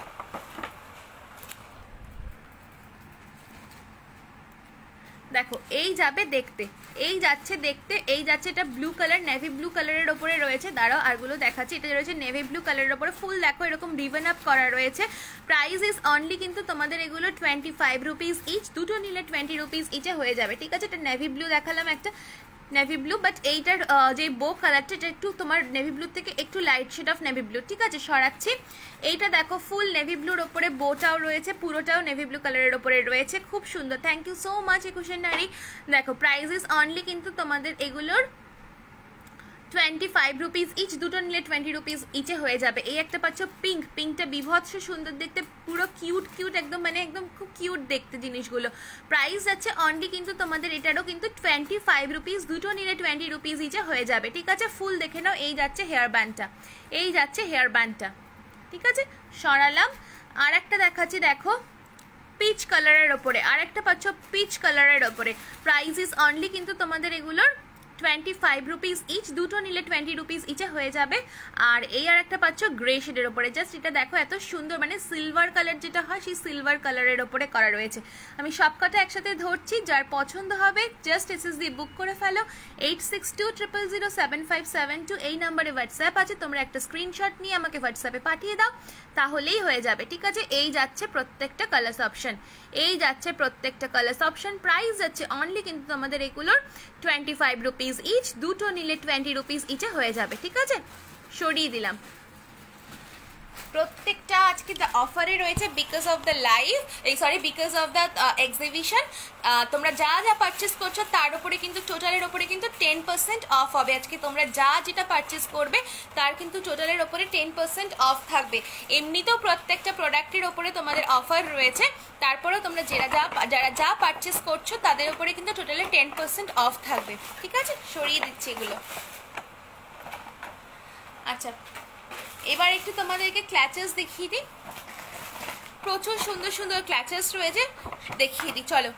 দেখো এই যাবে দেখতে, এই যাচ্ছে দেখতে, এই যাচ্ছে এটা ব্লু কালার, নেভি ব্লু কালারের ওপরে রয়েছে, দাঁড়াও আরগুলো দেখাচ্ছি। এটা রয়েছে নেভি ব্লু কালারের ওপরে, ফুল দেখো এরকম রিবন আপ করা রয়েছে। প্রাইস ইজ অনলি কিন্তু তোমাদের এগুলো টোয়েন্টি ফাইভ রুপিস ইচ, দুটো নিলে টোয়েন্টি রুপিস ইচে হয়ে যাবে, ঠিক আছে? এটা নেভি ব্লু দেখালাম একটা, নেভি ব্লু, বাট এইটার যে বো কালারটা এটা একটু তোমার নেভি ব্লু থেকে একটু light shade of navy blue, ঠিক আছে? সরাচ্ছি। এইটা দেখো ফুল নেভি ব্লুর ওপরে বোটাও রয়েছে, পুরোটাও নেভি ব্লু কালারের ওপরে রয়েছে, খুব সুন্দর। থ্যাংক ইউ সো মাচ একুশের নারী। দেখো প্রাইস ইজ অনলি কিন্তু তোমাদের এগুলোর টোয়েন্টি ফাইভ রুপিস ইচ, দুটো নিলে টোয়েন্টি রুপিস ইচে হয়ে যাবে। এই একটা পাচ্ছ পিঙ্ক, পিঙ্কটা বিভৎস সুন্দর দেখতে, পুরো কিউট কিউট একদম, মানে একদম খুব কিউট দেখতে জিনিসগুলো। প্রাইস আছে অনলি কিন্তু তোমাদের এটারও কিন্তু টোয়েন্টি ফাইভ রুপিস, দুটো নিলে টোয়েন্টি রুপিস ইচে হয়ে যাবে, ঠিক আছে? ফুল দেখে নাও। এই যাচ্ছে হেয়ার ব্যান্ডটা, এই যাচ্ছে হেয়ার ব্যান্ডটা, ঠিক আছে? সরালাম। আর একটা দেখাচ্ছি, দেখো পিচ কালারের ওপরে, আর একটা পাচ্ছ পিচ কালারের ওপরে। প্রাইস ইজ অনলি কিন্তু তোমাদের এগুলোর টোয়েন্টি ফাইভ রুপিস ইচ, দুটো নিলে টোয়েন্টি রুপিস ইচে হয়ে যাবে। আর এই আর একটা পাচ্ছ গ্রে শেডের ওপরে, জাস্ট এটা দেখো এত সুন্দর, মানে সিলভার কালার যেটা হয় সেই সিলভার কালারের ওপরে করা রয়েছে। আমি সব কটা একসাথে ধরছি, যার পছন্দ হবে জাস্ট এস এস দিয়ে বুক করে ফেলো। Eight six two triple zero seven five seven two এই নাম্বারে হোয়াটসঅ্যাপ আছে, তোমরা একটা স্ক্রিনশট নিয়ে আমাকে হোয়াটসঅ্যাপে পাঠিয়ে দাও, তাহলেই হয়ে যাবে, ঠিক আছে? এই যাচ্ছে প্রত্যেকটা কালার্স অপশন, এই যাচ্ছে প্রত্যেকটা কালার্স অপশন। প্রাইস যাচ্ছে অনলি কিন্তু তোমাদের এগুলোর টোয়েন্টি ফাইভ রুপিস ইচ, দুটো নিলে টোয়েন্টি রুপিস ইচে হয়ে যাবে, ঠিক আছে? সরিয়ে দিলাম। প্রত্যেকটা আজকে অফারে রয়েছে বিকজ অফ দ্য লাইভ, এই sorry because of the exhibition. তোমরা যা যা পারচেস করছো তার উপরে কিন্তু টোটালের ওপরে কিন্তু টেন পার্সেন্ট অফ হবে আজকে। তোমরা যা যেটা পারচেস করবে তার কিন্তু টোটালের ওপরে টেন পার্সেন্ট অফ থাকবে। এমনিতেও প্রত্যেকটা প্রোডাক্টের ওপরে তোমাদের অফার রয়েছে, তারপরেও তোমরা যারা যা যারা যা পারচেস করছো তাদের উপরে কিন্তু টোটালে টেন পার্সেন্ট অফ থাকবে, ঠিক আছে? সরিয়ে দিচ্ছি এগুলো। আচ্ছা এবার একটু তোমাদেরকে ক্ল্যাচেস দেখিয়ে দিই, প্রচুর সুন্দর সুন্দর ক্ল্যাচেস রয়েছে, দেখিয়ে দিই চলো।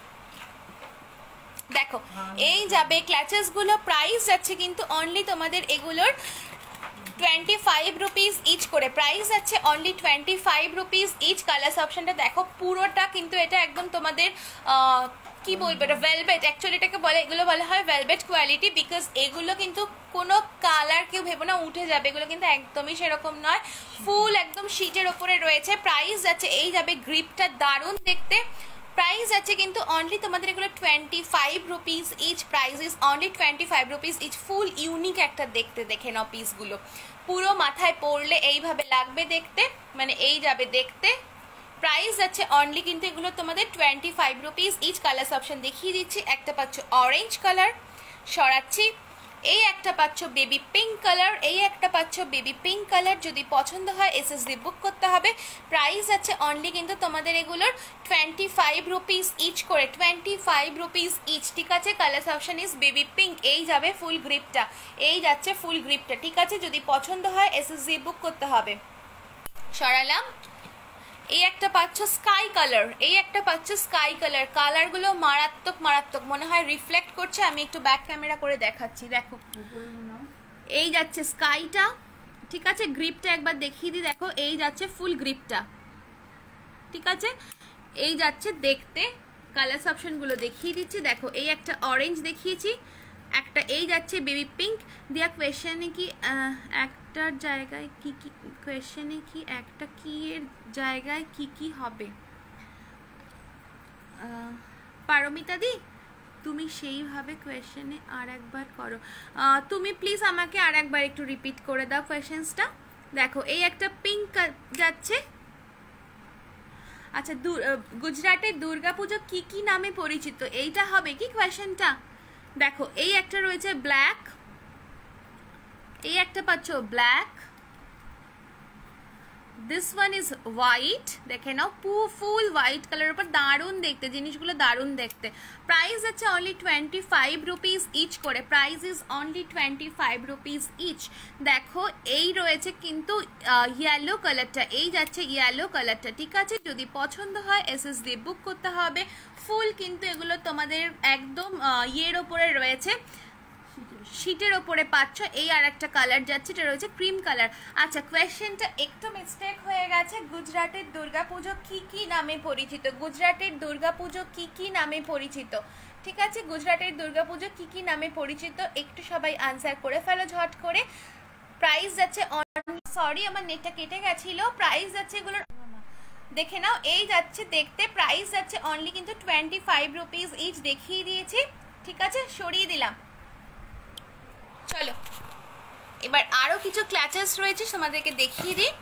দেখো এই যাবে ক্ল্যাচেসগুলো, প্রাইস যাচ্ছে কিন্তু অনলি তোমাদের এগুলোর টোয়েন্টি ফাইভ রুপিস ইচ করে, প্রাইস আছে only twenty five rupees each. Colours অপশনটা দেখো পুরোটা কিন্তু এটা একদম তোমাদের কি বলবো, এটা ভেলভেট, অ্যাকচুয়ালি এটাকে বলে, এগুলো বলা হয় ভেলভেট কোয়ালিটি, বিকজ এগুলো কিন্তু কোনো কালার কেউ ভেবো না উঠে যাবে, এগুলো কিন্তু একদমই সেরকম নয়, ফুল একদম শীটের ওপরে রয়েছে। প্রাইস যাচ্ছে এই যাবে, গ্রিপটা দারুণ দেখতে। প্রাইস আছে কিন্তু অনলি তোমাদের এগুলো twenty five rupees each, price is only twenty five rupees each. Full unique একটা দেখতে, দেখে নাও পিসগুলো, পুরো মাথায় পরলে এইভাবে লাগবে দেখতে, মানে এই যাবে দেখতে। প্রাইস আছে অনলি কিন্তু এগুলো তোমাদের twenty five rupees each. Colours option দেখিয়ে দিচ্ছি, একটা পাচ্ছ অরেঞ্জ কালার, সরাচ্ছি, এই একটা পাচ্ছ বেবি পিঙ্ক কালার, এই একটা পাচ্ছ বেবি পিঙ্ক কালার। যদি পছন্দ হয় এস এস ডি বুক করতে হবে। প্রাইস আছে অনলি কিন্তু তোমাদের এগুলোর টোয়েন্টি ফাইভ রুপিস ইচ করে, টোয়েন্টি ফাইভ রুপিস ইচ, ঠিক আছে? Colours option is baby pink. এই যাবে ফুল গ্রিপটা, এই যাচ্ছে ফুল গ্রিপটা, ঠিক আছে? যদি পছন্দ হয় এস এস ডি বুক করতে হবে। সরালাম। এই একটা পাচ্ছ স্কাই কালার, এই একটা পাচ্ছ স্কাই কালার। কালারগুলো মারাত্মক মারাত্মক, মনে হয় রিফ্লেক্ট করছে। আমি একটু ব্যাক ক্যামেরা করে দেখাচ্ছি। দেখো এই যাচ্ছে স্কাইটা, ঠিক আছে। গ্রিপটা একবার দেখিয়ে দিই, দেখো এই যাচ্ছে ফুল গ্রিপটা, ঠিক আছে। এই যাচ্ছে দেখতে, কালার অপশনগুলো দেখিয়ে দিচ্ছি। দেখো এই একটা অরেঞ্জ দেখিয়েছি, একটা এই যাচ্ছে বেবি পিঙ্ক দিয়া। কোয়েশ্চেনে কি একটার জায়গায় কি কি, কোয়েশ্চেনে কি একটা কি এর জায়গায় কি কি হবে? পারমিতা দি তুমি সেইভাবে কোয়েশ্চেনে আর একবার করো। তুমি প্লিজ আমাকে আর একবার একটু রিপিট করে দাও কোয়েশ্চেন্সটা। দেখো এই একটা পিঙ্ক যাচ্ছে। আচ্ছা, গুজরাটের দুর্গাপুজো কি কি নামে পরিচিত, এইটা হবে কি কোয়েশ্চেনটা? দেখো এই একটা রয়েছে ব্ল্যাক, এই একটা পাচ্ছ black, this one is white. দেখে নাও ফুল হোয়াইট কালারের উপর, দারুণ দেখতে জিনিসগুলো, দারুণ দেখতে। প্রাইস আছে only twenty five rupees each করে, price is only twenty five rupees each. দেখো এই রয়েছে কিন্তু ইয়েলো কালারটা, এই যাচ্ছে ইয়েলো কালারটা, ঠিক আছে। যদি পছন্দ হয় এস এস দিয়ে বুক করতে হবে। ফুল কিন্তু এগুলো তোমাদের একদম ইয়ের ওপরে রয়েছে, শীটের ওপরে পাচ্ছ। এই আর একটা কালার যাচ্ছে, এটা রয়েছে ক্রিম কালার। আচ্ছা, কোয়েশ্চেনটা একটু মিস্টেক হয়ে গেছে। গুজরাটের দুর্গাপুজো কি কি নামে পরিচিত, গুজরাটের দুর্গাপুজো কি কি নামে পরিচিত, ঠিক আছে। গুজরাটের দুর্গাপুজো কি কি নামে পরিচিত, একটু সবাই আনসার করে ফেলো ঝট করে। প্রাইস যাচ্ছে, সরি আমার নেটটা কেটে গেছিল। প্রাইস যাচ্ছে এগুলোর দেখে নাও, এই যাচ্ছে দেখতে। প্রাইস যাচ্ছে অনলি কিন্তু টোয়েন্টি ফাইভ রুপিস ইচ দেখিয়ে দিয়েছি, ঠিক আছে। সরিয়ে দিলাম। চলো এবার আরো কিছু ক্ল্যাচেস রয়েছে তোমাদেরকে দেখিয়ে দিই।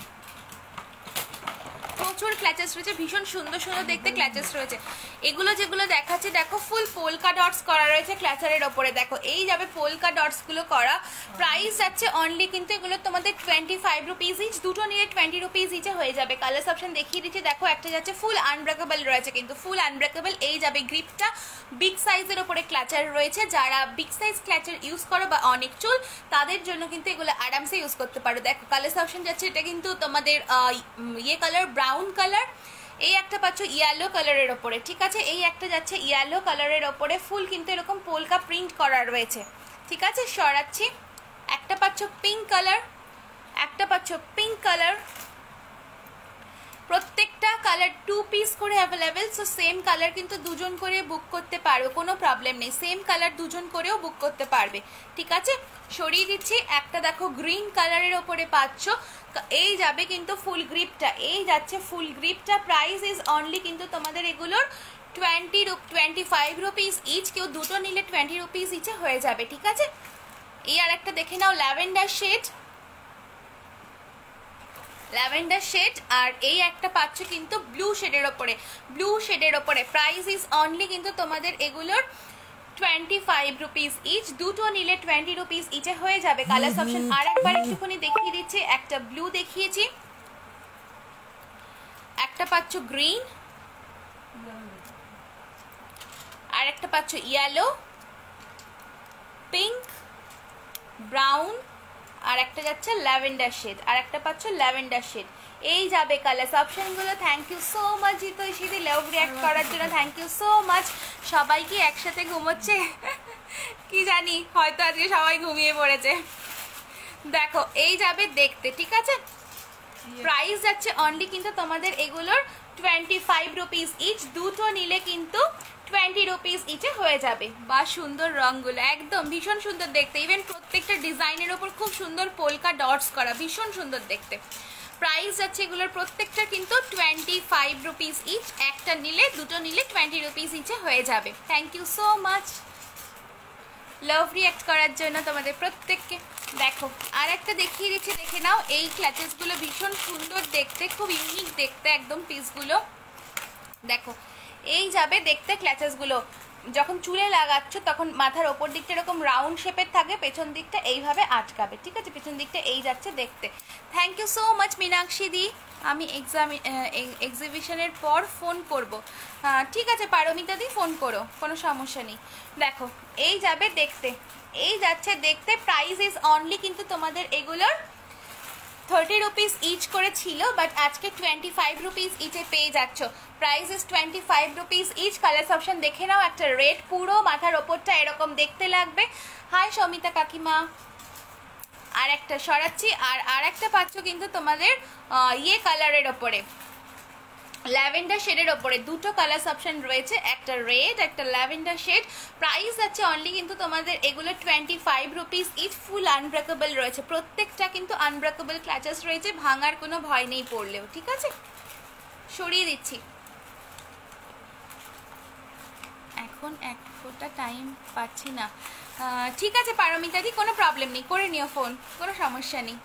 প্রচুর ক্ল্যাচেস রয়েছে, ভীষণ সুন্দর সুন্দর দেখতে ক্ল্যাচেস রয়েছে। এগুলো যেগুলো দেখাচ্ছে দেখো ফুল পোলকা ডটস করা রয়েছে ক্ল্যাচারের ওপরে। দেখো এই যাবে পোলকা ডটস গুলো করা। প্রাইস যাচ্ছে অনলি কিন্তু এগুলো তোমাদের টোয়েন্টি ফাইভ রুপিস ইচ, দুটো নিয়ে টোয়েন্টি রুপিস ইচে হয়ে যাবে। কালার অপশন দেখিয়ে দিচ্ছি। দেখো একটা যাচ্ছে ফুল আনব্রেকেবল রয়েছে, কিন্তু ফুল আনব্রেকেবল। এই যাবে গ্রিপটা, বিগ সাইজের ওপরে ক্ল্যাচার রয়েছে। যারা বিগ সাইজ ক্ল্যাচার ইউজ করো বা অনেক চুল, তাদের জন্য কিন্তু এগুলো আরামসে ইউজ করতে পারো। দেখো কালার অপশন যাচ্ছে, এটা কিন্তু তোমাদের ইয়ে কালার, ব্রাউন কালার। এই একটা পাচ্ছ ইয়েলো কালারের ওপরে, ঠিক আছে। এই একটা যাচ্ছে ইয়েলো কালারের ওপরে, ফুল কিন্তু এরকম পোলকা প্রিন্ট করা রয়েছে, ঠিক আছে। সরাচ্ছি। একটা পাচ্ছ পিঙ্ক কালার, একটা পাচ্ছ পিঙ্ক কালার। প্রত্যেকটা কালার টু পিস করে অ্যাভেলেবেল। সো সেম কালার কিন্তু দুজন করে বুক করতে পারবে, কোনো প্রবলেম নেই। সেম কালার দুজন করেও বুক করতে পারবে, ঠিক আছে। সরিয়ে দিচ্ছি। একটা দেখো গ্রিন কালারের ওপরে পাচ্ছ, এই যাবে কিন্তু ফুল গ্রিপটা, এই যাচ্ছে ফুল গ্রিপটা। প্রাইস ইজ অনলি কিন্তু তোমাদের এগুলোর twenty twenty five rupees each. কেউ দুটো নিলে টোয়েন্টি রুপিস ইচে হয়ে যাবে, ঠিক আছে। এই আর একটা দেখে নাও ল্যাভেন্ডার শেড, ল্যাভেন্ডার শেড। আর এই একটা পাচ্ছ কিন্তু ব্লু শেডের ওপরে, ব্লু শেডের ওপরে। প্রাইস ইজ অনলি কিন্তু তোমাদের এগুলোর টোয়েন্টি ফাইভ রুপিস ইচ, দুটো নিলে টোয়েন্টি রুপিস ইচে হয়ে যাবে। কালার অপশন আর একবার একটুখানি দেখিয়ে দিচ্ছি। একটা ব্লু দেখিয়েছি, একটা পাচ্ছ গ্রিন, আর একটা পাচ্ছ ইয়েলো, পিঙ্ক, ব্রাউন, আর একটা যাচ্ছে ল্যাভেন্ডার শেড, আর একটা পাচ্ছ ল্যাভেন্ডার শেড। এই যাবে কালার অপশনগুলো। থ্যাংক ইউ সো মাচ জিতো ইসিদি লাভ রিয়াক্ট করার জন্য, থ্যাংক ইউ সো মাচ। সবাই কি একসাথে ঘুমোচ্ছে কি জানি, হয়তো আজকে সবাই ঘুমিয়ে পড়েছে। দেখো এই যাবে দেখতে, ঠিক আছে। প্রাইস যাচ্ছে অনলি কিন্তু তোমাদের এগুলোর টোয়েন্টি ফাইভ রুপিস ইচ, দুটো নিলে কিন্তু টোয়েন্টি রুপিস ইচে হয়ে যাবে। বা সুন্দর রঙগুলো একদম ভীষণ সুন্দর দেখতে। ইভেন প্রত্যেকটা ডিজাইনের ওপর খুব সুন্দর পোলকা ডটস করা, ভীষণ সুন্দর দেখতে। প্রাইস যাচ্ছে এগুলোর প্রত্যেকটা কিন্তু টোয়েন্টি ফাইভ রুপিস ইচ, একটা নিলে দুটো নিলে টোয়েন্টি রুপিস ইচে হয়ে যাবে। Thank you so much love react করার জন্য তোমাদের প্রত্যেককে। দেখো আর একটা দেখিয়ে দিচ্ছি, দেখে নাও। এই ক্ল্যাচেসগুলো ভীষণ সুন্দর দেখতে, খুব ইউনিক দেখতে একদম পিসগুলো। দেখো এই যাবে দেখতে ক্ল্যাচেসগুলো। যখন চুলে লাগাচ্ছ তখন মাথার ওপর দিকটা এরকম রাউন্ড শেপের থাকে, পেছন দিকটা এইভাবে আটকাবে, ঠিক আছে। পেছন দিকটা এই যাচ্ছে দেখতে। Thank you so much Meenakshi di. আমি এক্সাম এক্সিবিশনের পর ফোন করব, ঠিক আছে। পারমিতা দি ফোন করো, কোনো সমস্যা নেই। দেখো এই যাবে দেখতে, এই যাচ্ছে দেখতে। প্রাইস ইজ অনলি কিন্তু তোমাদের এগুলোর থার্টি রুপিস ইচ করে ছিল, বাট আজকে টোয়েন্টি ফাইভ রুপিস ইচে পেয়ে যাচ্ছ। Price is twenty five rupees each. Colour option দেখে নাও, একটা রেড, পুরো মাথার ওপরটা এরকম দেখতে লাগবে। হাই সমিতা কাকিমা। আর একটা সরাচ্ছি, আর আর একটা পাচ্ছ কিন্তু তোমাদের ইয়ে কালারের ওপরে, ল্যাভেন্ডার শেডের ওপরে দুটো কালার অপশন রয়েছে, একটা রেড একটা ল্যাভেন্ডার শেড। প্রাইস আছে অনলি কিন্তু তোমাদের এগুলো twenty five rupees each. Full unbreakable রয়েছে, প্রত্যেকটা কিন্তু আনব্রেকেবল ক্ল্যাচেস রয়েছে, ভাঙার কোনো ভয় নেই পড়লেও। ঠিক আছে, সরিয়ে দিচ্ছি। এখন এক ফোটা টাইম পাচ্ছি না। ঠিক আছে পারমিতাদি, কোনো প্রবলেম নেই, করে নিও ফোন, কোনো সমস্যা নেই।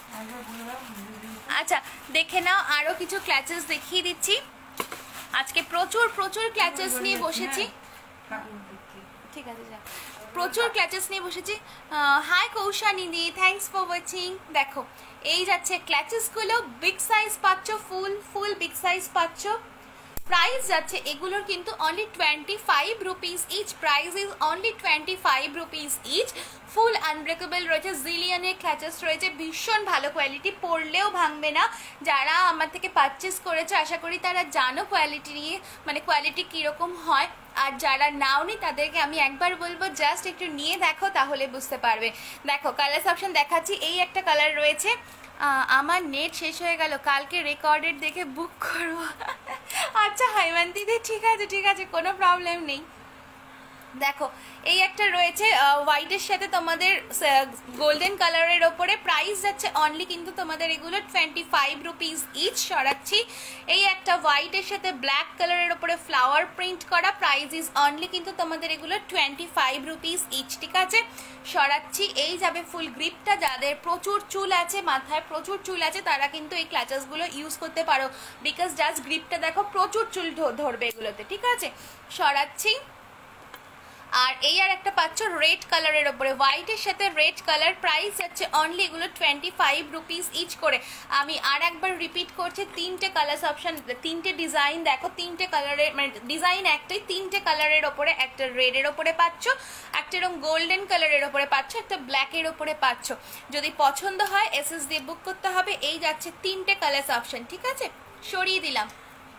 আচ্ছা দেখে নাও, আরও কিছু ক্ল্যাচেস দেখিয়ে দিচ্ছি। আজকে প্রচুর প্রচুর ক্ল্যাচেস নিয়ে বসেছি। ঠিক আছে, যা, প্রচুর ক্ল্যাচেস নিয়ে বসেছি। হাই কৌশানিদি, থ্যাংকস ফর ওয়াচিং। দেখো এই যাচ্ছে ক্ল্যাচেসগুলো, বিগ সাইজ পাচ্ছ, ফুল ফুল বিগ সাইজ পাচ্ছ। প্রাইস যাচ্ছে এগুলোর কিন্তু only twenty five rupees each. Price is only twenty five rupees each. Full unbreakable রয়েছে, জিলিয়নের ক্ল্যাচেস রয়েছে, ভীষণ ভালো কোয়ালিটি, পরলেও ভাঙবে না। যারা আমার থেকে পারচেস করেছে আশা করি তারা জানো কোয়ালিটি নিয়ে, মানে কোয়ালিটি কীরকম হয়। আর যারা নাওনি তাদেরকে আমি একবার বলবো জাস্ট একটু নিয়ে দেখো, তাহলে বুঝতে পারবে। দেখো কালার অপশন দেখাচ্ছি, এই একটা কালার রয়েছে। আমার নেট শেষ হয়ে গেল, কালকে রেকর্ডেড দেখে বুক করবো। আচ্ছা হৈমন্তিদি, ঠিক আছে ঠিক আছে, কোনো প্রবলেম নেই। দেখো এই একটা রয়েছে হোয়াইটের সাথে তোমাদের গোল্ডেন কালারের ওপরে। প্রাইস যাচ্ছে অনলি কিন্তু তোমাদের এগুলো টোয়েন্টি ফাইভ রুপিস ইচ। সরাচ্ছি, এই একটা হোয়াইটের সাথে ব্ল্যাক কালারের ওপরে ফ্লাওয়ার প্রিন্ট করা। প্রাইস ইজ অনলি কিন্তু তোমাদের এগুলো টোয়েন্টি ফাইভ রুপিস ইচ। ঠিক আছে, সরাচ্ছি। এই যাবে ফুল গ্রিপটা, যাদের প্রচুর চুল আছে, মাথায় প্রচুর চুল আছে, তারা কিন্তু এই ক্ল্যাচেসগুলো ইউজ করতে পারো, বিকজ জাস্ট গ্রিপটা দেখো, প্রচুর চুল ধরবে এগুলোতে। ঠিক আছে, সরাচ্ছি। আর এই আর একটা পাচ্ছ রেড কালারের ওপরে, হোয়াইটের সাথে রেড কালার। প্রাইস যাচ্ছে অনলি এগুলো টোয়েন্টি ফাইভ রুপিস ইচ করে। আমি আর একবার রিপিট করছি, তিনটে কালার অপশন, তিনটে ডিজাইন দেখো, তিনটে কালারের, মানে ডিজাইন একটাই, তিনটে কালারের ওপরে, একটা রেডের ওপরে পাচ্ছ, একটা এরকম গোল্ডেন কালারের ওপরে পাচ্ছ, একটা ব্ল্যাকের ওপরে পাচ্ছ। যদি পছন্দ হয় এস এস দিয়ে বুক করতে হবে। এই যাচ্ছে তিনটে কালার অপশন। ঠিক আছে, সরিয়ে দিলাম।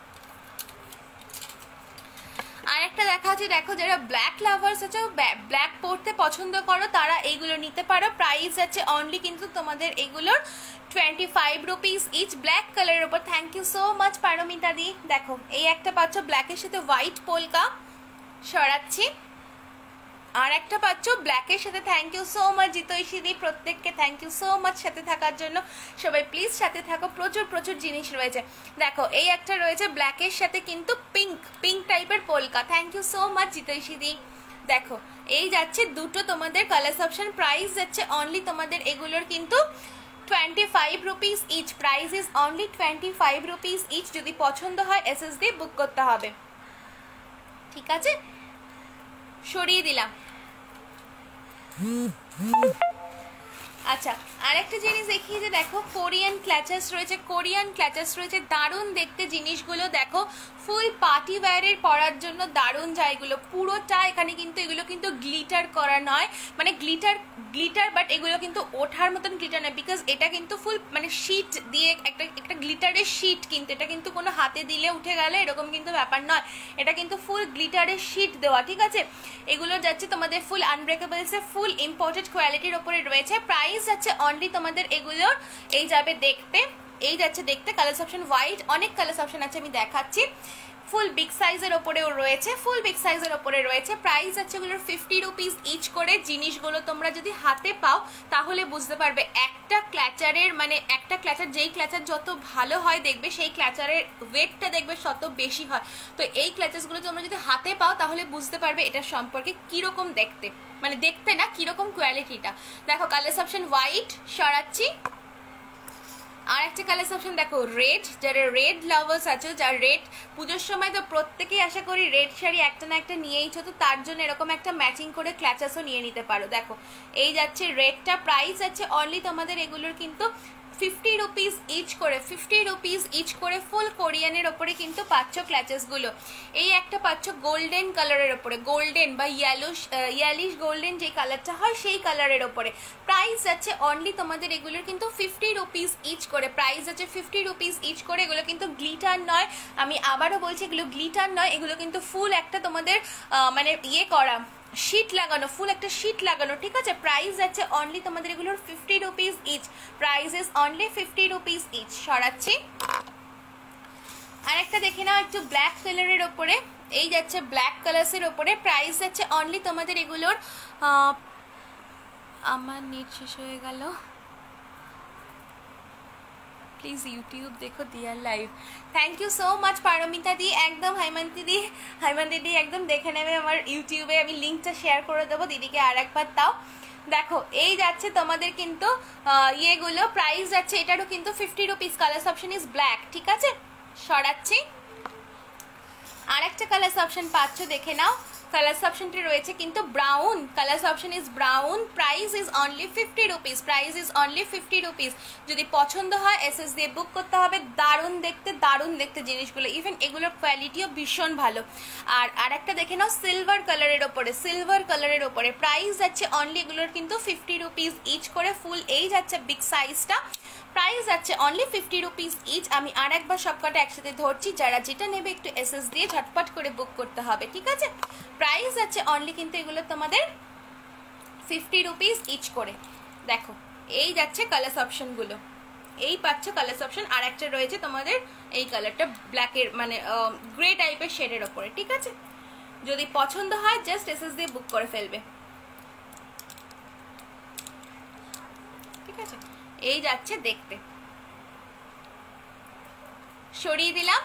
আর একটা দেখা আছে, দেখো যারা ব্ল্যাক লাভার্স আছে, ব্ল্যাক পরতে পছন্দ করো, তারা এইগুলো নিতে পারো। প্রাইস আছে অনলি কিন্তু তোমাদের এগুলোর twenty five rupees each. Black কালারের উপর। Thank you so much Paramita di. দেখো এই একটা পাচ্ছ ব্ল্যাকের সাথে হোয়াইট পোলকা। সরাচ্ছি। আর একটা পাচ্ছ ব্ল্যাকের সাথে। Thank you so much Jitaishi di, প্রত্যেককে থ্যাংক ইউ সো মাচ সাথে থাকার জন্য। সবাই প্লিজ সাথে থাকো, প্রচুর প্রচুর জিনিস রয়েছে। দেখো এই একটা রয়েছে ব্ল্যাকের সাথে কিন্তু পিঙ্ক পিঙ্ক টাইপের polka. Thank you so much Jitaishi দি। দেখো এই যাচ্ছে দুটো তোমাদের কালার অপশন। প্রাইস যাচ্ছে অনলি তোমাদের এগুলোর কিন্তু twenty five rupees each. Price is only twenty five rupees each. যদি পছন্দ হয় এস এস দিয়ে বুক করতে হবে। ঠিক আছে, সরিয়ে দিলাম। আচ্ছা আরেকটা জিনিস দেখিয়ে যে দেখো কোরিয়ান ক্ল্যাচেস রয়েছে, কোরিয়ান ক্ল্যাচেস রয়েছে, দারুণ দেখতে জিনিসগুলো। দেখো ফুল পার্টি ওয়্যারের পরার জন্য দারুণ যায় এগুলো পুরোটা। এখানে কিন্তু এগুলো কিন্তু গ্লিটার করা নয়, মানে গ্লিটার গ্লিটার বাট এগুলো কিন্তু ওঠার মতন গ্লিটার নয়, বিকজ এটা কিন্তু ফুল মানে শিট দিয়ে একটা একটা গ্লিটারের শিট, কিন্তু এটা কিন্তু কোনো হাতে দিলে উঠে গেলে এরকম কিন্তু ব্যাপার নয়, এটা কিন্তু ফুল গ্লিটারের শিট দেওয়া। ঠিক আছে, এগুলো যাচ্ছে তোমাদের ফুল আনব্রেকেবলসে, ফুল ইম্পোর্টেড কোয়ালিটির ওপরে রয়েছে। প্রাইস যাচ্ছে অনলি তোমাদের এগুলোর এই যাবে দেখতে, এই যাচ্ছে দেখতে কালার অপশন হোয়াইট, অনেক কালার অপশন আছে আমি দেখাচ্ছি। ফুল বিগ সাইজের ওপরেও রয়েছে, ফুল বিগ সাইজের ওপরে রয়েছে। প্রাইস আছে এগুলোর ফিফটি রুপিস ইচ করে। জিনিসগুলো তোমরা যদি হাতে পাও তাহলে বুঝতে পারবে একটা ক্ল্যাচারের, মানে একটা ক্ল্যাচার, যেই ক্ল্যাচার যত ভালো হয় দেখবে সেই ক্ল্যাচারের ওয়েটটা দেখবে তত বেশি হয়। তো এই ক্ল্যাচার্সগুলো তোমরা যদি হাতে পাও তাহলে বুঝতে পারবে এটার সম্পর্কে কিরকম দেখতে, মানে দেখতে না কিরকম কোয়ালিটিটা। দেখো কালার অপশন হোয়াইট। সরাচ্ছি। আর একটা কালার অপশন দেখো রেড, যারা রেড লাভার্স আছে, যারা রেড পুজোর সময় তো প্রত্যেকেই আশা করি রেড শাড়ি একটা না একটা নিয়েইছো, তো তার জন্য এরকম একটা ম্যাচিং করে ক্ল্যাচাসও নিয়ে নিতে পারো। দেখো এই যাচ্ছে রেডটা। প্রাইস আছে অনলি তোমাদের এগুলোর কিন্তু ফিফটি রুপিস ইচ করে, ফিফটি রুপিস ইচ করে ফুল কোরিয়ানের ওপরে কিন্তু পাচ্ছ ক্ল্যাচেসগুলো। এই একটা পাচ্ছ গোল্ডেন কালারের ওপরে, গোল্ডেন বা ইয়েলোশ ইয়েলিশ গোল্ডেন যে কালারটা হয় সেই কালারের ওপরে। প্রাইস আছে অনলি তোমাদের এগুলোর কিন্তু ফিফটি রুপিস ইচ করে, প্রাইস আছে ফিফটি রুপিস ইচ করে। এগুলো কিন্তু গ্লিটার নয়, আমি আবারও বলছি এগুলো গ্লিটার নয়, এগুলো কিন্তু ফুল একটা তোমাদের মানে ইয়ে করা শীট লাগানো, ফুল একটা শীট লাগানো, ঠিক আছে। প্রাইস আছে অনলি তোমাদের এগুলোর fifty rupees each, price is only fifty rupees each. সরাচ্ছি আর একটা দেখে নাও একটু ব্ল্যাক কালারের ওপরে, এই যাচ্ছে ব্ল্যাক কালার্সের ওপরে, প্রাইস যাচ্ছে অনলি তোমাদের এগুলোর, আমার নেট শেষ হয়ে গেল, প্লিজ ইউটিউব দেখো দিয়ার live. Thank you so much Paramita di, একদম হাইমান্তি দি, হাইমান্তি দি একদম দেখে নেবে আমার ইউটিউবে, আমি লিঙ্কটা শেয়ার করে দেবো দিদিকে আর একবার তাও। দেখো এই যাচ্ছে তোমাদের কিন্তু ইয়েগুলো, প্রাইস যাচ্ছে এটারও কিন্তু fifty rupees, colours option is black, ঠিক আছে। সরাচ্ছি আর একটা কালার্স অপশন পাচ্ছ, দেখে নাও। কালার্স অপশনটি রয়েছে কিন্তু brown, colours option is brown, price is only fifty rupees, price is only fifty rupees. যদি পছন্দ হয় এস এস দিয়ে বুক করতে হবে। দারুণ দেখতে, দারুণ দেখতে জিনিসগুলো, ইভেন এগুলোর কোয়ালিটিও ভীষণ ভালো। আর আর একটা দেখে নাও সিলভার কালারের ওপরে, সিলভার কালারের ওপরে, প্রাইস যাচ্ছে অনলি এগুলোর কিন্তু ফিফটি রুপিস ইচ করে, ফুল এই যাচ্ছে বিগ সাইজটা, প্রাইস যাচ্ছে অনলি ফিফটি রুপিস ইচ। আমি আর একবার সবকটা একসাথে ধরছি, যারা যেটা নেবে একটু এস এস দিয়ে ঝটপট করে বুক করতে হবে, ঠিক আছে। প্রাইস আছে অনলি কিন্তু এগুলো তোমাদের ফিফটি রুপিস ইচ করে। দেখো এই যাচ্ছে কালার্স অপশনগুলো, এই পাচ্ছ কালার্স অপশন। আর একটা রয়েছে তোমাদের এই কালারটা ব্ল্যাকের মানে গ্রে টাইপের শেডের ওপরে, ঠিক আছে। যদি পছন্দ হয় জাস্ট এস এস দিয়ে বুক করে ফেলবে, ঠিক আছে। এই যাচ্ছে দেখতে, সরিয়ে দিলাম।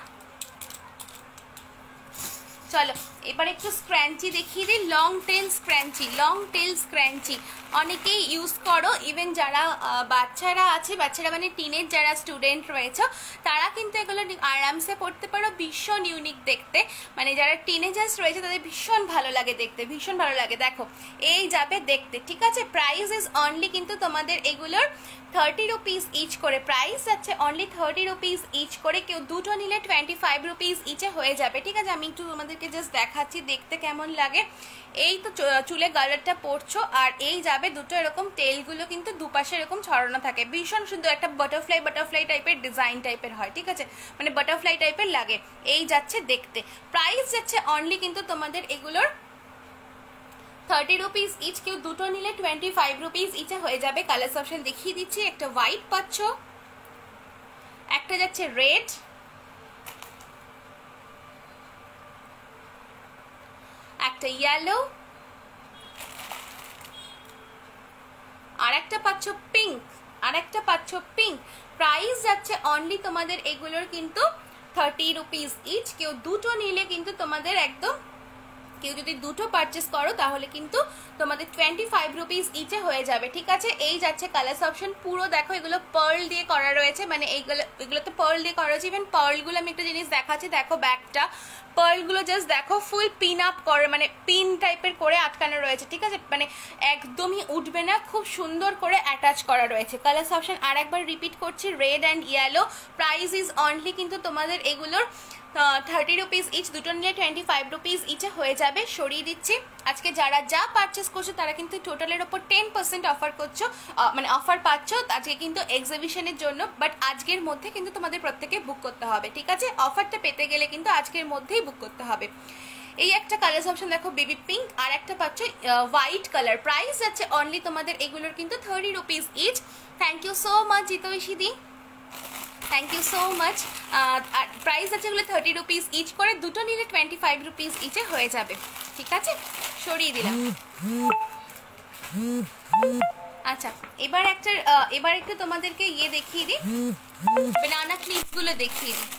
চলো এবার একটু স্ক্র্যাঞ্চি দেখিয়ে দিই, লং টেল স্ক্র্যাঞ্চি, লং টেল স্ক্র্যাঞ্চি অনেকেই ইউজ করো, ইভেন যারা বাচ্চারা আছে, বাচ্চারা মানে টিনের যারা স্টুডেন্ট রয়েছে তারা কিন্তু এগুলো আরামসে পড়তে পারো, ভীষণ ইউনিক দেখতে, মানে যারা টিনেজার্স রয়েছে তাদের ভীষণ ভালো লাগে দেখতে, ভীষণ ভালো লাগে। দেখো এই যাবে দেখতে, ঠিক আছে। প্রাইস ইজ অনলি কিন্তু তোমাদের এগুলোর থার্টি রুপিস ইচ করে, প্রাইস আছে অনলি থার্টি রুপিস ইচ করে। কেউ দুটো নিলে টোয়েন্টি ফাইভ রুপিস ইচে হয়ে যাবে, ঠিক আছে। আমি একটু তোমাদেরকে জাস্ট দেখাচ্ছি দেখতে কেমন লাগে। এই তো চুলে গালারটা পরছো আর এই যাবে দুটো এরকম তেলগুলো কিন্তু দুপাশে এরকম ছড়ানো থাকে, ভীষণ সুন্দর একটা বাটারফ্লাই বাটারফ্লাই টাইপের ডিজাইন টাইপের হয়, ঠিক আছে, মানে বাটারফ্লাই টাইপের লাগে। এই যাচ্ছে দেখতে, প্রাইস যাচ্ছে অনলি কিন্তু তোমাদের এগুলোর থার্টি রুপিস ইচ, কেউ দুটো নিলে টোয়েন্টি ফাইভ রুপিস ইচে হয়ে যাবে। কালার্স অপশন দেখিয়ে দিচ্ছি, একটা হোয়াইট পাচ্ছ, একটা যাচ্ছে রেড, একটা ইয়েলো, আর একটা পাচ্ছ পিঙ্ক, আর একটা পাচ্ছ পিঙ্ক। প্রাইস যাচ্ছে অনলি তোমাদের এগুলোর কিন্তু থার্টি রুপিস ইচ, কেউ দুটো নিলে কিন্তু তোমাদের একদম, কেউ যদি দুটো পারচেস করো তাহলে কিন্তু তোমাদের টোয়েন্টি ফাইভ রুপিস ইচে হয়ে যাবে, ঠিক আছে। এই যাচ্ছে কালার্স অপশন, পুরো দেখো এগুলো পার্ল দিয়ে করা রয়েছে, মানে এইগুলো এগুলোতে পার্ল দিয়ে করা রয়েছে। ইভেন পার্লগুলো আমি একটা জিনিস দেখাচ্ছি, দেখো ব্যাগটা, পার্লগুলো জাস্ট দেখো ফুল পিন আপ করে, মানে পিন টাইপের করে আটকানো রয়েছে, ঠিক আছে, মানে একদমই উঠবে না, খুব সুন্দর করে অ্যাটাচ করা রয়েছে। কালার্স অপশন আর একবার রিপিট করছি, red and yellow. Price is only কিন্তু তোমাদের এগুলোর থার্টি রুপিস ইচ, দুটো নিলে টোয়েন্টি ফাইভ রুপিস ইচে হয়ে যাবে। সরিয়ে দিচ্ছি। আজকে যারা যা পারচেস করছো তারা কিন্তু টোটালের ওপর টেন পার্সেন্ট অফার করছো, মানে অফার পাচ্ছ আজকে কিন্তু এক্সিবিশনের জন্য, বাট আজকের মধ্যে কিন্তু তোমাদের প্রত্যেকে বুক করতে হবে, ঠিক আছে। অফারটা পেতে গেলে কিন্তু আজকের মধ্যেই বুক করতে হবে। এই একটা কালার অপশন দেখো বেবি পিঙ্ক, আর একটা পাচ্ছ হোয়াইট কালার। প্রাইস আছে অনলি তোমাদের এগুলোর কিন্তু thirty rupees each. Thank you so much Jitaishi di, thank you so much. আর প্রাইস আছে এগুলো থার্টি রুপিস ইচ করে, দুটো নিলে টোয়েন্টি ফাইভ রুপিস ইচে হয়ে যাবে, ঠিক আছে। সরিয়ে দিলাম। আচ্ছা এবার একটা এবার একটু তোমাদেরকে ইয়ে দেখিয়ে দিই, ব্যানানা ক্লিপগুলো দেখিয়ে দিই।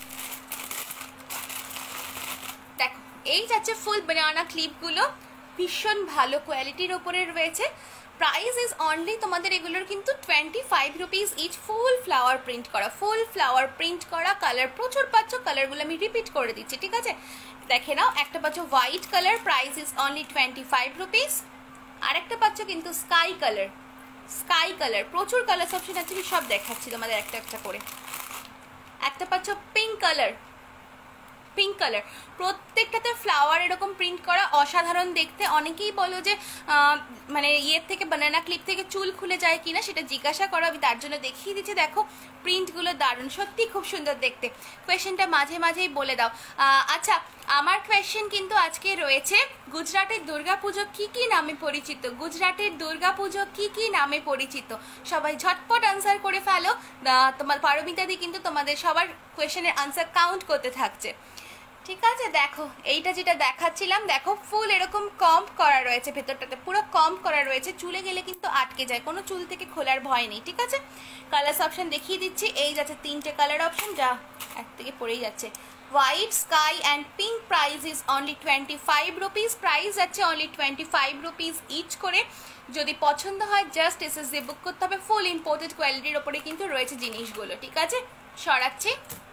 দেখো এই যাচ্ছে ফুল ব্যানানা ক্লিপগুলো, ভীষণ ভালো কোয়ালিটির ওপরে রয়েছে। প্রাইস ইজ অনলি তোমাদের এগুলোর কিন্তু twenty five rupees each, full flower print করা, ফুল ফ্লাওয়ার প্রিন্ট করা। কালার প্রচুর পাচ্ছ, কালারগুলো আমি রিপিট করে দিচ্ছি, ঠিক আছে। দেখে নাও, একটা পাচ্ছ white colour, price is only twenty five rupees. আর একটা পাচ্ছ কিন্তু স্কাই কালার, স্কাই কালার, প্রচুর কালার অপশন আছে, আমি সব দেখাচ্ছি তোমাদের একটা একটা করে। একটা পাচ্ছ পিঙ্ক কালার, পিঙ্ক কালার, প্রত্যেকটাতে ফ্লাওয়ার এরকম প্রিন্ট করা, অসাধারণ দেখতে। অনেকেই বলো যে মানে ইয়ের থেকে বানানা ক্লিপ থেকে চুল খুলে যায় কিনা, সেটা জিজ্ঞাসা করো, আমি তার জন্য দেখিয়ে দিচ্ছি। দেখো প্রিন্টগুলো দারুণ, সত্যি খুব সুন্দর দেখতে। কোয়েশ্চেনটা মাঝে মাঝেই বলে দাও। আচ্ছা, আমার কোয়েশ্চেন কিন্তু আজকে রয়েছে, গুজরাটের দুর্গাপুজো কি কি নামে পরিচিত? গুজরাটের দুর্গাপুজো কি কি নামে পরিচিত? সবাই ঝটপট আনসার করে ফেলো। তোমার পারমিতাদি কিন্তু তোমাদের সবার কোয়েশ্চেনের আনসার কাউন্ট করতে থাকছে, ঠিক আছে? দেখো এইটা যেটা দেখাচ্ছিলাম, দেখো ফুল এরকম কম্প করা রয়েছে, ভেতরটাতে পুরো কম্প করা রয়েছে, চুলে গেলে কিন্তু আটকে যায়, কোনো চুল থেকে খোলার ভয় নেই, ঠিক আছে? কালার অপশন দেখিয়ে দিচ্ছি, এই যাচ্ছে তিনটে কালার অপশন, যা এক থেকে পড়েই যাচ্ছে। White, sky and pink, price is only twenty five rupees, price যাচ্ছে only twenty five rupees each করে। যদি পছন্দ হয় just S S D book করতে হবে, ফুল ইম্পোর্টেড কোয়ালিটির ওপরে কিন্তু রয়েছে জিনিসগুলো, ঠিক আছে? সরাচ্ছি,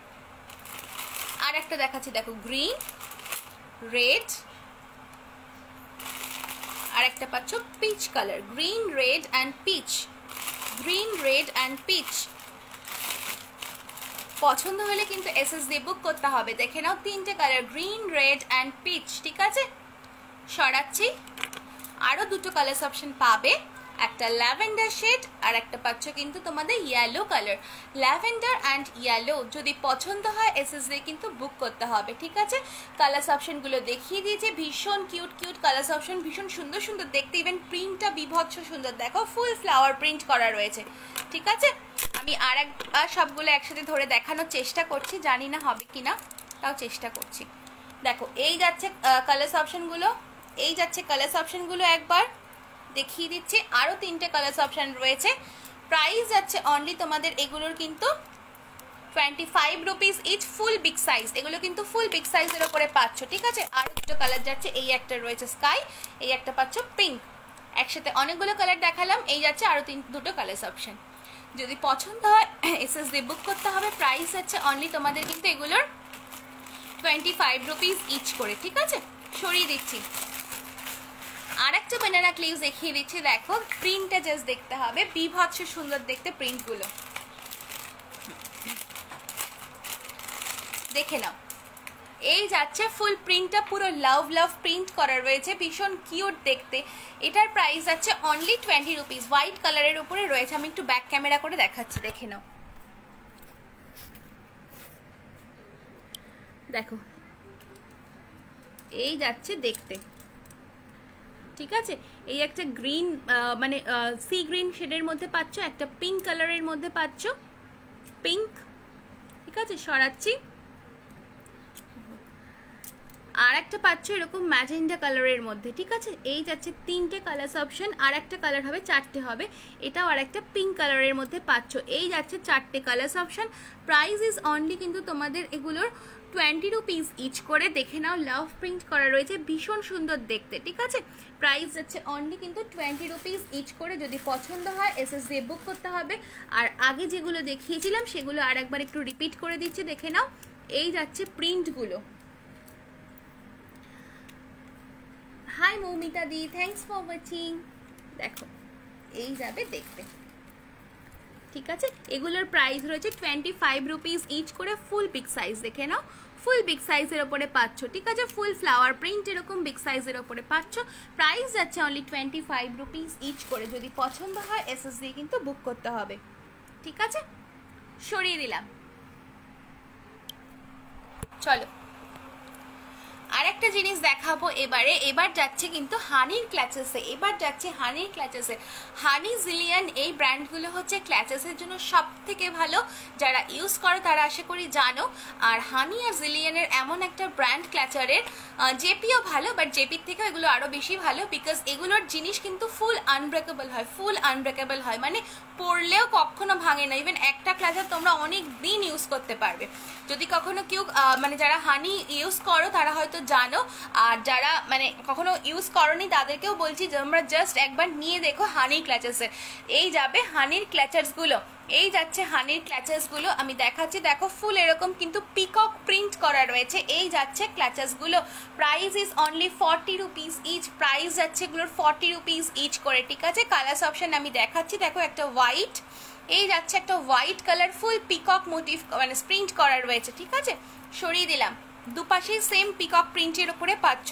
আর একটা দেখাচ্ছি, দেখো গ্রিন, রেড, আর একটা পাচ্ছ peach colour, green, red and peach, green, red and peach. পছন্দ হলে কিন্তু এস এস ডি বুক করতে হবে। দেখে নাও তিনটে colour, green, red and peach, ঠিক আছে? সরাচ্ছি, আরো দুটো কালার অপশন পাবে, একটা ল্যাভেন্ডার শেড আর একটা পাচ্ছ কিন্তু তোমাদের yellow colour, lavender and yellow. যদি পছন্দ হয় এস এস ডি কিন্তু বুক করতে হবে, ঠিক আছে? কালার অপশনগুলো দেখিয়ে দিয়েছে, ভীষণ কিউট কিউট কালার অপশন, ভীষণ সুন্দর সুন্দর দেখতে, ইভেন প্রিন্টটা বিভৎস সুন্দর, দেখো ফুল ফ্লাওয়ার প্রিন্ট করা রয়েছে, ঠিক আছে? আমি আর একবার সবগুলো একসাথে ধরে দেখানোর চেষ্টা করছি, জানি না হবে কিনা, তাও চেষ্টা করছি। দেখো এই যাচ্ছে কালার অপশনগুলো, এই যাচ্ছে কালার অপশনগুলো একবার দেখিয়ে দিচ্ছি, আরো তিনটে কালার অপশন রয়েছে। প্রাইস যাচ্ছে অনলি তোমাদের এগুলোর কিন্তু twenty five rupees each, full big size, এগুলো কিন্তু ফুল বিগ সাইজের ওপরে পাচ্ছ, ঠিক আছে? আরো দুটো কালার যাচ্ছে, এই একটা রয়েছে স্কাই, এই একটা পাচ্ছ পিঙ্ক, একসাথে অনেকগুলো কালার দেখালাম, এই যাচ্ছে আরো তিন দুটো কালার অপশন। যদি পছন্দ হয় এস এস ডি বুক করতে হবে, প্রাইস যাচ্ছে অনলি তোমাদের কিন্তু এগুলোর টোয়েন্টি ফাইভ রুপিস ইচ করে, ঠিক আছে? সরিয়ে দিচ্ছি, আর একটা বানানা ক্লিপস দেখিয়ে দিচ্ছি, দেখো প্রিন্টটা জাস্ট দেখতে হবে, বিভৎস সুন্দর দেখতে প্রিন্টগুলো, দেখে নাও। এই যাচ্ছে ফুল প্রিন্টটা, পুরো লাভ লাভ প্রিন্ট করা রয়েছে, ভীষণ কিউট দেখতে। এটার প্রাইস যাচ্ছে অনলি টোয়েন্টি রুপিস, হোয়াইট কালারের উপরে রয়েছে। আমি একটু ব্যাক ক্যামেরা করে দেখাচ্ছি, দেখে নাও। দেখো এই যাচ্ছে দেখতে, ঠিক আছে? এই একটা গ্রিন মানে সি গ্রিন শেডের মধ্যে পাচ্ছ, একটা পিঙ্ক কালারের মধ্যে পাচ্ছ, পিঙ্ক, ঠিক আছে? সরাচ্ছি, আর একটা পাচ্ছ এরকম ম্যাজেন্ডা কালারের মধ্যে, ঠিক আছে? এই যাচ্ছে তিনটে কালার অপশন, আর একটা কালার হবে, চারটে হবে, এটাও আর একটা পিঙ্ক কালারের মধ্যে পাচ্ছ। এই যাচ্ছে চারটে colour option, price is only কিন্তু তোমাদের এগুলোর টোয়েন্টি রুপিস ইচ করে। দেখে নাও লাভ প্রিন্ট করা রয়েছে, ভীষণ সুন্দর দেখতে, ঠিক আছে? প্রাইস যাচ্ছে অনলি কিন্তু টোয়েন্টি রুপিস ইচ করে। যদি পছন্দ হয় এস এস ডি বুক করতে হবে। আর আগে যেগুলো দেখিয়েছিলাম সেগুলো আর একবার একটু রিপিট করে দিচ্ছি, দেখে নাও। এই যাচ্ছে প্রিন্টগুলো। Hi Moumita di, thanks for watching. দেখো এই যাবে দেখতে, ঠিক আছে? এগুলোর প্রাইস রয়েছে টোয়েন্টি ফাইভ রুপিস ইচ করে, ফুল বিগ সাইজ, দেখে নাও ফুল বিগ সাইজের ওপরে পাচ্ছ, ঠিক আছে? ফুল ফ্লাওয়ার প্রিন্ট এরকম বিগ সাইজের ওপরে পাচ্ছ, প্রাইস যাচ্ছে only twenty five rupees each করে। যদি পছন্দ হয় এস এস দিয়ে কিন্তু বুক করতে হবে, ঠিক আছে? সরিয়ে দিলাম, চলো আর একটা জিনিস দেখাবো এবারে। এবার যাচ্ছে কিন্তু হানির ক্ল্যাচেসে, এবার যাচ্ছে হানির ক্ল্যাচেসে। হানি, জিলিয়ান এই ব্র্যান্ডগুলো হচ্ছে ক্ল্যাচেসের জন্য সব থেকে ভালো, যারা ইউজ করো তারা আশা করি জানো। আর হানি আর জিলিয়ানের এমন একটা ব্র্যান্ড ক্ল্যাচারের, জেপিও ভালো, বাট জেপির থেকেও এগুলো আরও বেশি ভালো, বিকজ এগুলোর জিনিস কিন্তু ফুল আনব্রেকেবল হয়, ফুল আনব্রেকেবল হয়, মানে পরলেও কখনো ভাঙে না। ইভেন একটা ক্ল্যাচার তোমরা অনেক দিন ইউজ করতে পারবে। যদি কখনো কেউ মানে যারা হানি ইউজ করো তারা হয়তো জানো, আর যারা মানে কখনো ইউজ করনি তাদেরকেও বলছি যে তোমরা জাস্ট একবার নিয়ে দেখো হানির ক্ল্যাচার্সের। এই যাবে হানির ক্ল্যাচার্সগুলো, এই যাচ্ছে হানির ক্ল্যাচার্সগুলো, আমি দেখাচ্ছি দেখো ফুল এরকম কিন্তু পিকক প্রিন্ট করা রয়েছে। এই যাচ্ছে ক্ল্যাচার্সগুলো, price is only forty rupees each, price যাচ্ছে এগুলোর ফর্টি রুপিস ইচ করে, ঠিক আছে। কালার্স অপশন আমি দেখাচ্ছি, দেখো একটা হোয়াইট, এই যাচ্ছে একটা white colour full peacock motif মানে প্রিন্ট করা রয়েছে, ঠিক আছে। সরিয়ে দিলাম, দুপাশেই সেম পিকক প্রিন্টের ওপরে পাচ্ছ।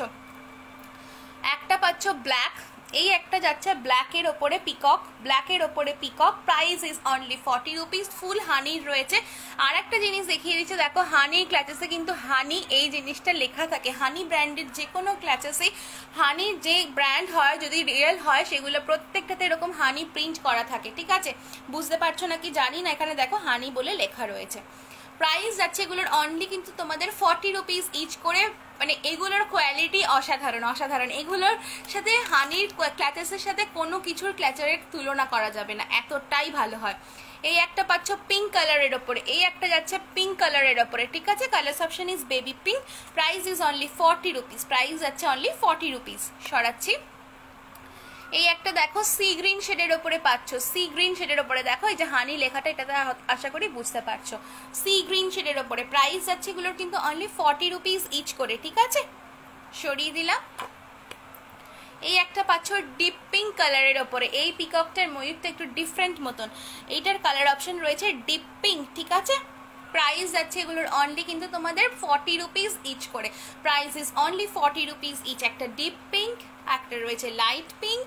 একটা পাচ্ছ ব্ল্যাক, এই একটা যাচ্ছে ব্ল্যাকের ওপরে পিকক, ব্ল্যাকের ওপরে peacock, price is only forty rupees, full হানির রয়েছে। আর একটা জিনিস দেখিয়ে দিচ্ছে দেখো, হানির ক্ল্যাচেসে কিন্তু হানি এই জিনিসটা লেখা থাকে, হানি ব্র্যান্ডের যে কোনো ক্ল্যাচেসে হানির যে ব্র্যান্ড হয় যদি রিয়েল হয় সেগুলো প্রত্যেকটাতে এরকম হানি প্রিন্ট করা থাকে, ঠিক আছে। বুঝতে পারছো নাকি জানি না, এখানে দেখো হানি বলে লেখা রয়েছে। প্রাইস যাচ্ছে এগুলোর অনলি কিন্তু তোমাদের ফর্টি রুপিস ইচ করে, মানে এগুলোর কোয়ালিটি অসাধারণ অসাধারণ, এগুলোর সাথে হানির ক্ল্যাচেসের সাথে কোনো কিছুর ক্ল্যাচারের তুলনা করা যাবে না, এতটাই ভালো হয়। এই একটা পাচ্ছ পিঙ্ক কালারের ওপরে, এই একটা যাচ্ছে পিঙ্ক কালারের ওপরে, ঠিক আছে। Colour option is baby pink, price is only forty rupees, price যাচ্ছে অনলি ফর্টি রুপিস। সরাচ্ছি, এই একটা দেখো সি গ্রিন শেডের ওপরে পাচ্ছ, সি গ্রিন শেডের ওপরে দেখো এই যে হানি লেখাটা, এটাতে আশা করি বুঝতে পারছো। সি গ্রিন শেডের ওপরে প্রাইস যাচ্ছে এগুলোর কিন্তু অনলি ফর্টি রুপিস ইচ করে, ঠিক আছে। সরিয়ে দিলাম। এই একটা পাচ্ছ ডিপ পিঙ্ক কালারের ওপরে, এই পিককটার ময়ূরটা একটু ডিফারেন্ট মতন, এইটার কালার অপশন রয়েছে ডিপ পিঙ্ক, ঠিক আছে। প্রাইস যাচ্ছে এগুলোর অনলি কিন্তু তোমাদের ফর্টি রুপিস ইচ করে, price is only forty rupees each. একটা ডিপ পিঙ্ক, একটা রয়েছে লাইট পিঙ্ক,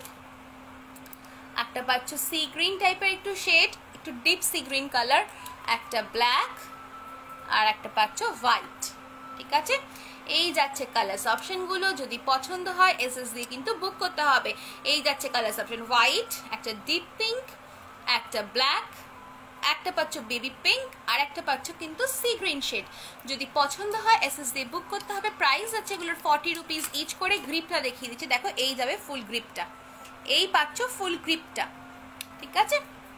একটা পাচ্ছ সি গ্রিন টাইপের একটু শেড, একটু ডিপ সি গ্রিন কালার, একটা ব্ল্যাক, আর একটা পাচ্ছ হোয়াইট, ঠিক আছে। এই যাচ্ছে কালার্স অপশনগুলো, যদি পছন্দ হয় এস এস দিয়ে কিন্তু বুক করতে হবে। এই যাচ্ছে কালার্স অপশন, হোয়াইট, একটা ডিপ পিঙ্ক, একটা ব্ল্যাক, একটা পাচ্ছ বেবি পিঙ্ক, আর একটা পাচ্ছ কিন্তু সি গ্রিন শেড। যদি পছন্দ হয় এস এস দিয়ে বুক করতে হবে। প্রাইস আছে এগুলোর ফর্টি রুপিস ইচ করে। গ্রিপটা দেখিয়ে দিচ্ছি, দেখো এই যাবে ফুল গ্রিপটা, এই পাচ্ছ ফুল গ্রিপটা, ঠিক আছে।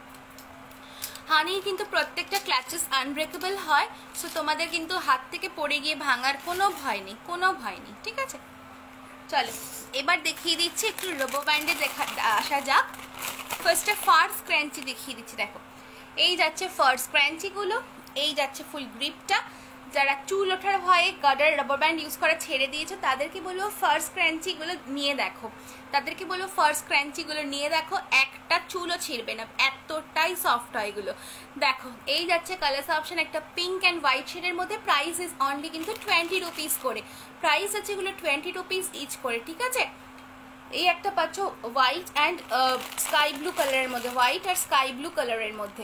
হানির কিন্তু প্রত্যেকটা ক্ল্যাচেস আনব্রেকেবল হয়, সো তোমাদের কিন্তু হাত থেকে পড়ে গিয়ে ভাঙার কোনো ভয় নেই, কোনো ভয় নেই, ঠিক আছে। চলো এবার দেখিয়ে দিচ্ছি একটু রোবো ব্যান্ডে দেখা আসা যাক। ফার্স্টে ফার্স ক্র্যাঞ্চি দেখিয়ে দিচ্ছি, দেখো এই যাচ্ছে ফার্স ক্র্যাঞ্চিগুলো, এই যাচ্ছে ফুল গ্রিপটা। যারা চুল ওঠার ভয়ে গার্ডার রাবার ব্যান্ড ইউজ করা ছেড়ে দিয়েছে তাদেরকে বলবো ফার্স ক্র্যাঞ্চিগুলো নিয়ে দেখো, তাদেরকে বলবো ফার্স ক্র্যাঞ্চিগুলো নিয়ে দেখো, একটা চুলও ছিঁড়বে না, এতটাই সফট হয় এগুলো। দেখো এই যাচ্ছে কালার্স অপশন, একটা পিঙ্ক অ্যান্ড হোয়াইট শেডের মধ্যে, প্রাইস ইজ অনলি কিন্তু টোয়েন্টি রুপিস করে, প্রাইস আছে এগুলো টোয়েন্টি রুপিস ইচ করে, ঠিক আছে। এই একটা পাচ্ছ হোয়াইট অ্যান্ড স্কাই ব্লু কালারের মধ্যে, হোয়াইট আর স্কাই ব্লু কালারের মধ্যে,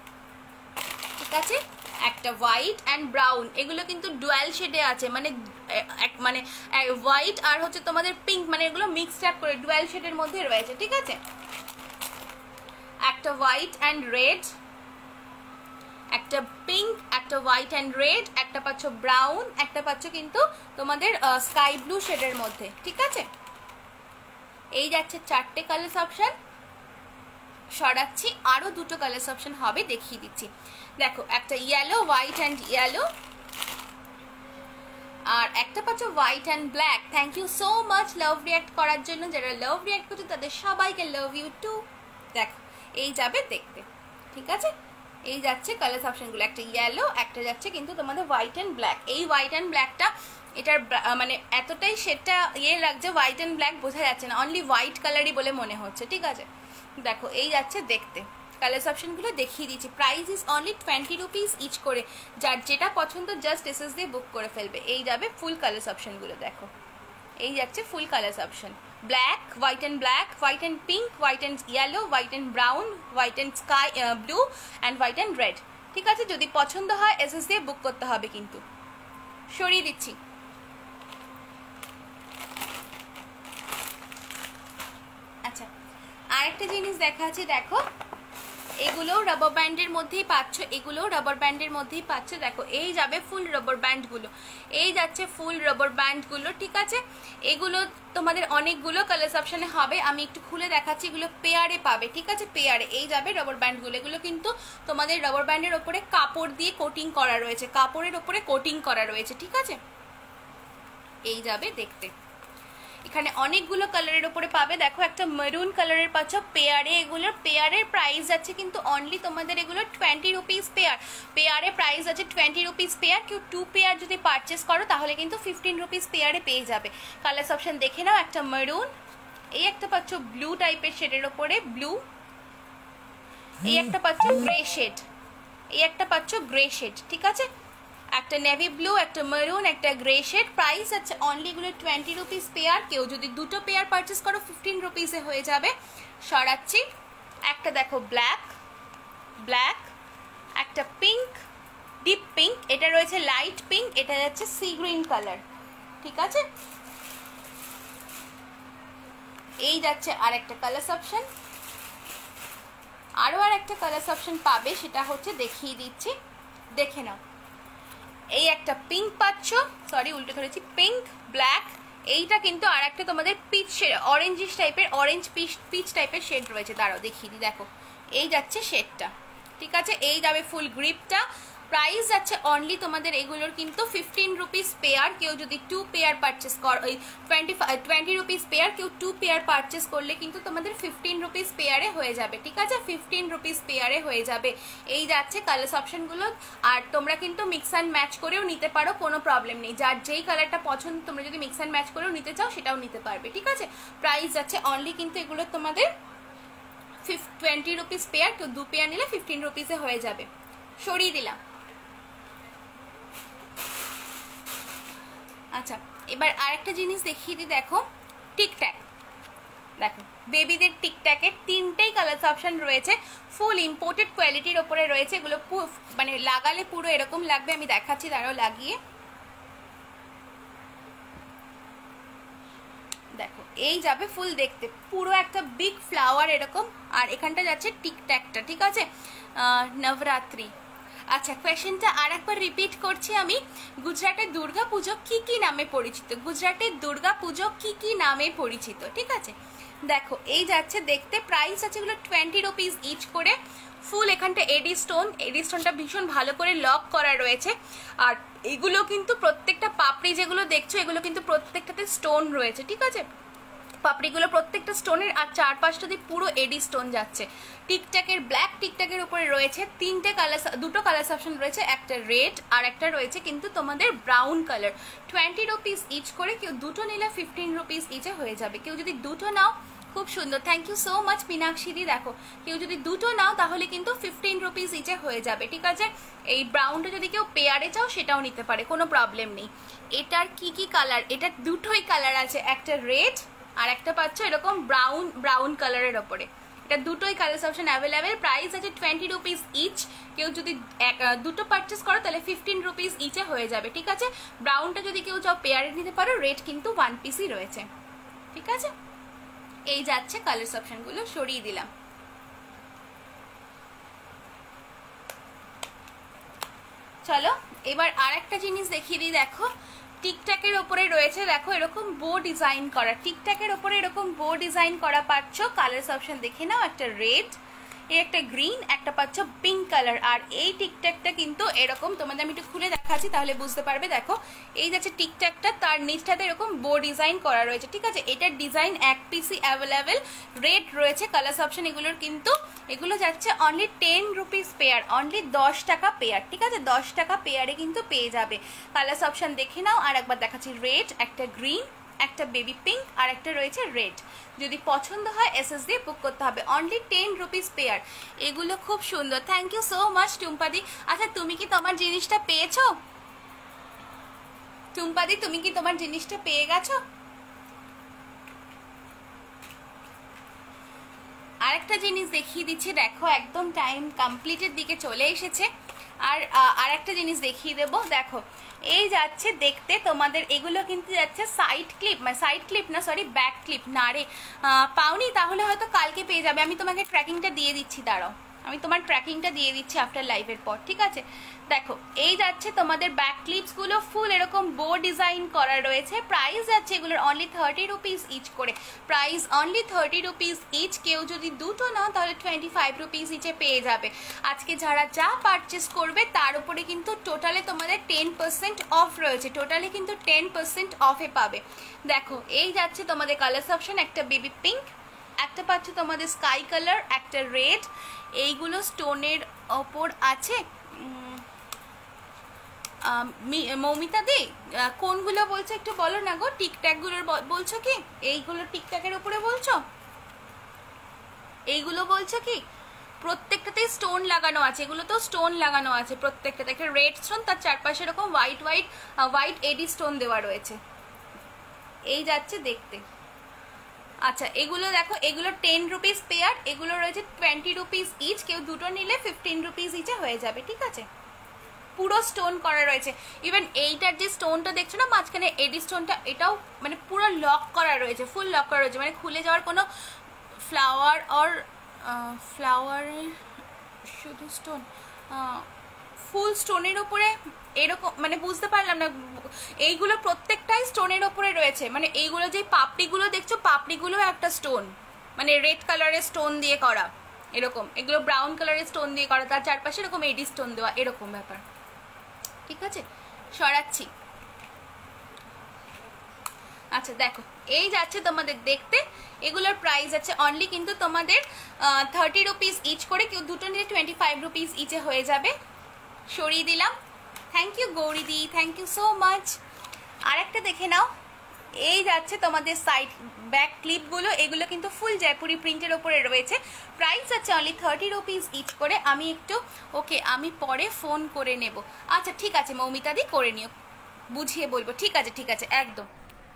ঠিক আছে। একটা হোয়াইট অ্যান্ড ব্রাউন, এগুলো কিন্তু ডুয়াল শেডে আছে, মানে মানে হোয়াইট আর হচ্ছে তোমাদের পিঙ্ক, মানে এগুলো মিক্সড আপ করে ডুয়াল শেডের মধ্যে রয়েছে, ঠিক আছে। একটা হোয়াইট অ্যান্ড রেড, একটা পিঙ্ক, একটা হোয়াইট অ্যান্ড রেড, একটা পাচ্ছ ব্রাউন, একটা পাচ্ছ কিন্তু তোমাদের স্কাই ব্লু শেডের মধ্যে, ঠিক আছে। এই যাচ্ছে চারটে কালার্স অপশন। সরাচ্ছি, আরো দুটো কালার্স অপশন হবে, দেখিয়ে দিচ্ছি। দেখো একটা ইয়েলো, হোয়াইট অ্যান্ড ইয়েলো, আর একটা পাচ্ছ white and black. Thank you so much love react করার জন্য, যারা লাভ রিয়াক্ট করছে তাদের সবাইকে লাভ ইউ টু। দেখো এই যাবে দেখতে, ঠিক আছে। এই যাচ্ছে কালার্স অপশনগুলো, একটা ইয়েলো, একটা যাচ্ছে কিন্তু তোমাদের হোয়াইট অ্যান্ড ব্ল্যাক। এই হোয়াইট অ্যান্ড ব্ল্যাকটা এটার মানে এতটাই সেটটা ইয়ে লাগছে, হোয়াইট অ্যান্ড ব্ল্যাক বোঝা যাচ্ছে না, অনলি হোয়াইট কালারই বলে মনে হচ্ছে, ঠিক আছে। দেখো এই যাচ্ছে দেখতে, কালার্স অপশনগুলো দেখিয়ে দিচ্ছি। Price is only twenty rupees each করে, যার যেটা পছন্দ জাস্ট এসএস দিয়ে বুক করে ফেলবে। এই যাবে ফুল কালার্স অপশনগুলো, দেখো এই যাচ্ছে full colours option, black, white and black, white and pink, white and yellow, white and brown, white and sky blue and white and red, ঠিক আছে। যদি পছন্দ হয় এসএস দিয়ে বুক করতে হবে কিন্তু। সরিয়ে দিচ্ছি। আচ্ছা আরেকটা জিনিস দেখা আছে, দেখো এগুলো রাবার ব্যান্ডের মধ্যেই পাচ্ছ, এগুলো রাবার ব্যান্ডের মধ্যেই পাচ্ছ। দেখো এই যাবে ফুল রাবার ব্যান্ডগুলো, এই যাচ্ছে ফুল রাবার ব্যান্ডগুলো, ঠিক আছে। এগুলো তোমাদের অনেকগুলো কালার্স অপশানে হবে, আমি একটু খুলে দেখাচ্ছি। এগুলো পেয়ারে পাবে, ঠিক আছে, পেয়ারে। এই যাবে রাবার ব্যান্ডগুলো, এগুলো কিন্তু তোমাদের রাবার ব্যান্ডের ওপরে কাপড় দিয়ে কোটিং করা রয়েছে, কাপড়ের ওপরে কোটিং করা রয়েছে, ঠিক আছে। এই যাবে দেখতে। এখানে অনেকগুলো কালারের উপরে পাবে, দেখো একটা মেরুন কালারের পাচ্ছ পেয়ারে, এগুলোর পেয়ারের প্রাইস আছে কিন্তু অনলি তোমাদের এগুলো টোয়েন্টি রুপিস পেয়ার, পেয়ারে প্রাইস আছে টোয়েন্টি রুপিস পেয়ার। কেউ টু পেয়ার যদি পারচেস করো তাহলে কিন্তু ফিফটিন রুপিস পেয়ারে পেয়ে যাবে। কালার অপশন দেখে নাও, একটা মেরুন, এই একটা পাচ্ছ ব্লু টাইপের শেডের ওপরে ব্লু, এই একটা পাচ্ছ গ্রে শেড, এই একটা পাচ্ছ গ্রে শেড, ঠিক আছে, একটা নেভি ব্লু, একটা মেরুন, একটা গ্রে শেড। প্রাইস আছে অনলি এগুলো টোয়েন্টি রুপিস পেয়ার। কেউ যদি দুটো পেয়ার পারচেস করো ফিফটিন রুপিসে হয়ে যাবে। সরাচ্ছি, একটা দেখো ব্ল্যাক, ব্ল্যাক, একটা পিঙ্ক, ডিপ পিঙ্ক, এটা রয়েছে লাইট পিঙ্ক, এটা যাচ্ছে সি গ্রিন কালার, ঠিক আছে। এই যাচ্ছে আর একটা কালার অপশন, আরও আর একটা কালার অপশন পাবে, সেটা হচ্ছে দেখিয়ে দিচ্ছি, দেখে নাও। এই একটা পিঙ্ক পাচ্ছ, সরি উল্টো ধরেছি, পিঙ্ক, ব্ল্যাক, এইটা কিন্তু আর একটা তোমাদের পিচ শেড, অরেঞ্জিশ টাইপের, অরেঞ্জ পিচ পিচ টাইপের শেড রয়েছে, দাঁড়াও দেখিয়ে দিই, দেখো এই যাচ্ছে শেডটা, ঠিক আছে। এই যাবে ফুল গ্রিপটা। প্রাইস যাচ্ছে অনলি তোমাদের এগুলোর কিন্তু ফিফটিন রুপিস পেয়ার। কেউ যদি টু পেয়ার পারচেস কর, ওই টোয়েন্টি টোয়েন্টি রুপিস পেয়ার, কেউ টু পেয়ার পারচেস করলে কিন্তু তোমাদের ফিফটিন রুপিস পেয়ারে হয়ে যাবে, ঠিক আছে, ফিফটিন রুপিস পেয়ারে হয়ে যাবে। এই যাচ্ছে কালার্স অপশনগুলো। আর তোমরা কিন্তু মিক্স অ্যান্ড ম্যাচ করেও নিতে পারো, কোনো প্রবলেম নেই। যার যেই কালারটা পছন্দ তোমরা যদি মিক্স অ্যান্ড ম্যাচ করেও নিতে চাও সেটাও নিতে পারবে, ঠিক আছে। প্রাইস যাচ্ছে অনলি কিন্তু এগুলো তোমাদের টোয়েন্টি রুপিস পেয়ার, কেউ দু পেয়ার নিলে ফিফটিন রুপিসে হয়ে যাবে। সরিয়ে দিলাম। আচ্ছা, এবার আরেকটা জিনিস দেখিয়ে দিই, দেখো টিকট্যাক, দেখো বেবিদের টিকট্যাকের তিনটেই কালার অপশন রয়েছে, ফুল ইম্পোর্টেড কোয়ালিটির ওপরে রয়েছে। এগুলো মানে লাগালে পুরো এরকম লাগবে, আমি দেখাচ্ছি, তারাও লাগিয়ে দেখো, এই যাবে ফুল দেখতে, পুরো একটা বিগ ফ্লাওয়ার এরকম। আর এখানটা যাচ্ছে টিকট্যাকটা, ঠিক আছে, নবরাত্রি। আচ্ছা, কোয়েশ্চেনটা আর একবার রিপিট করছি আমি, গুজরাটের দুর্গা পুজো কি কি নামে পরিচিত? গুজরাটের দুর্গা পুজো কি কি নামে পরিচিত, ঠিক আছে। দেখো এই যাচ্ছে দেখতে, প্রাইস আছে এগুলো টোয়েন্টি রুপিস ইচ করে। ফুল এখানটা এডি স্টোন, এডি স্টোনটা ভীষণ ভালো করে লক করা রয়েছে। আর এগুলো কিন্তু প্রত্যেকটা পাপড়ি যেগুলো দেখছো এগুলো কিন্তু প্রত্যেকটাতে স্টোন রয়েছে, ঠিক আছে, পাপড়িগুলো প্রত্যেকটা স্টোনের। আর চারপাশটা দিয়ে পুরো এডি স্টোন যাচ্ছে। টিকট্যাকের ব্ল্যাক টিকট্যাকের উপরে রয়েছে তিনটে কালার, দুটো কালার অপশন রয়েছে, একটা রেড আর একটা রয়েছে কিন্তু তোমাদের brown colour. Twenty rupees each করে, কেউ দুটো নিলে ফিফটিন রুপিস ইচে হয়ে যাবে। কেউ যদি দুটো নাও, খুব সুন্দর, thank you so much Meenakshi, দেখো কেউ যদি দুটো নাও তাহলে কিন্তু ফিফটিন রুপিস ইচে হয়ে যাবে, ঠিক আছে। এই ব্রাউনটা যদি কেউ পেয়ারে চাও সেটাও নিতে পারে, কোনো প্রবলেম নেই। এটার কি কি কালার? এটা দুটোই কালার আছে, একটা রেড আর একটা পাচ্ছ এরকম ব্রাউন ব্রাউন কালারের ওপরে। এটা দুটোই কালার অপশন অ্যাভেলেবেল। প্রাইস আছে টোয়েন্টি রুপিস ইচ। কেউ যদি এক দুটো পারচেস করো তাহলে ফিফটিন রুপিস ইচে হয়ে যাবে, ঠিক আছে। ব্রাউনটা যদি কেউ চাও পেয়ারে নিতে পারো, রেড কিন্তু ওয়ান পিসই রয়েছে, ঠিক আছে। এই যাচ্ছে কালার অপশনগুলো, সরিয়ে দিলাম। চলো এবার আর একটা জিনিস দেখিয়ে দিই, দেখো টিকট্যাকের ওপরে রয়েছে, দেখো এরকম বো ডিজাইন করা, টিকট্যাকের ওপরে এরকম বো ডিজাইন করা পাচ্ছ। কালার অপশন দেখে নাও, একটা রেড, এই একটা গ্রিন, একটা পাচ্ছ পিঙ্ক কালার। আর এই টিকট্যাকটা কিন্তু এরকম, তোমাদের আমি একটু খুলে দেখাচ্ছি তাহলে বুঝতে পারবে। দেখো এই যাচ্ছে টিকট্যাকটা, তার নিচটাতে এরকম বো ডিজাইন করা রয়েছে, ঠিক আছে। এটার ডিজাইন এক পিসি অ্যাভেলেবেল, রেড রয়েছে কালার অপশন এগুলোর কিন্তু। এগুলো যাচ্ছে only ten rupees pair, only দশ টাকা পেয়ার, ঠিক আছে, দশ টাকা পেয়ারে কিন্তু পেয়ে যাবে। কালার অপশন দেখে নাও, আর একবার দেখাচ্ছি, রেড, একটা গ্রিন, একটা বেবি পিঙ্ক আর একটা রয়েছে রেড। যদি পছন্দ হয় এসএস দিয়ে বুক করতে হবে, অনলি টেন রুপিস পেয়ার। এগুলো খুব সুন্দর, থ্যাংক ইউ সো মাচ টুম্পাদি। আচ্ছা তুমি কি তোমার জিনিসটা পেয়েছো টুম্পাদি? তুমি কি তোমার জিনিসটা পেয়ে গেছো? আরেকটা জিনিস দেখিয়ে দিচ্ছি, দেখো একদম টাইম কমপ্লিটের দিকে চলে এসেছে। আর আরেকটা জিনিস দেখিয়ে দেবো, দেখো এই যাচ্ছে দেখতে তোমাদের, এগুলো কিন্তু যাচ্ছে সাইড ক্লিপ, মানে সাইড ক্লিপ না সরি ব্যাক ক্লিপ। না রে পাওনি, তাহলে হয়তো কালকে পেয়ে যাবে, আমি তোমাকে ট্র্যাকিংটা দিয়ে দিচ্ছি, দাঁড়াও আমি তোমার ট্র্যাকিংটা দিয়ে দিচ্ছি আফটার লাইভের পর, ঠিক আছে? দেখো এই যাচ্ছে তোমাদের ব্যাক ক্লিপসগুলো ফুল এরকম বো ডিজাইন করা রয়েছে। প্রাইস যাচ্ছে এগুলোর অনলি থার্টি রুপিস ইচ করে, price only thirty rupees each. কেউ যদি দুটো নাও তাহলে টোয়েন্টি ফাইভ রুপিস ইচে পেয়ে যাবে। আজকে যারা যা পারচেস করবে তার উপরে কিন্তু টোটালে তোমাদের টেন পার্সেন্ট অফ রয়েছে, টোটালি কিন্তু টেন পার্সেন্ট অফে পাবে। দেখো এই যাচ্ছে তোমাদের কালার্স অপশন, একটা বেবি পিঙ্ক, একটা পাচ্ছ তোমাদের স্কাই কালার, একটা রেড। এইগুলো স্টোনের ওপর আছে। মৌমিতা দি কোনগুলো বলছো একটু বলো না গো, টিকট্যাকগুলোর বলছো কি? এইগুলো টিকট্যাকের উপরে বলছো? এইগুলো বলছো কি? প্রত্যেকটাতেই স্টোন লাগানো আছে, এগুলো তো স্টোন লাগানো আছে প্রত্যেকটাতে। একটা রেড স্টোন, তার চারপাশে এরকম white white white AD stone দেওয়া রয়েছে। এই যাচ্ছে দেখতে। আচ্ছা এগুলো দেখো, এগুলো টেন রুপিস পেয়ার, এগুলো রয়েছে টোয়েন্টি রুপিস ইচ। কেউ দুটো নিলে ফিফটিন রুপিস ইচে হয়ে যাবে, ঠিক আছে? পুরো স্টোন করা রয়েছে। ইভেন এইটার যে স্টোনটা দেখছো না মাঝখানে এডি স্টোনটা, এটাও মানে পুরো লক করা রয়েছে, ফুল লক করা রয়েছে, মানে খুলে যাওয়ার কোনো ফ্লাওয়ার অর ফ্লাওয়ারের শুধু স্টোন, ফুল স্টোনের উপরে এরকম, মানে বুঝতে পারলাম না। এইগুলো প্রত্যেকটাই স্টোনের ওপরে রয়েছে, মানে এইগুলো যে পাপড়িগুলো দেখছো পাপড়িগুলো একটা স্টোন, মানে রেড কালারের স্টোন দিয়ে করা এরকম। এগুলো ব্রাউন কালারের স্টোন দিয়ে করা, তার চারপাশে এরকম এডি স্টোন দেওয়া, এরকম ব্যাপার, ঠিক আছে? সরাচ্ছি। আচ্ছা দেখো এই যাচ্ছে তোমাদের দেখতে, এগুলোর প্রাইস আছে অনলি কিন্তু তোমাদের থার্টি রুপিস ইচ করে। কেউ দুটো নিলে টোয়েন্টি ফাইভ রুপিস ইচে হয়ে যাবে। সরিয়ে দিলাম। থ্যাংক ইউ গৌরীদি, থ্যাংক ইউ সো মাচ। আর একটা দেখে নাও, এই যাচ্ছে তোমাদের সাইড ব্যাক ক্লিপগুলো, এগুলো কিন্তু ফুল জয়পুরি প্রিন্টের ওপরে রয়েছে। প্রাইস আছে অনলি থার্টি রুপিস ইচ করে। আমি একটু ওকে আমি পরে ফোন করে নেব। আচ্ছা ঠিক আছে মৌমিতা দি, করে নিও, বুঝিয়ে বলবো, ঠিক আছে ঠিক আছে একদম।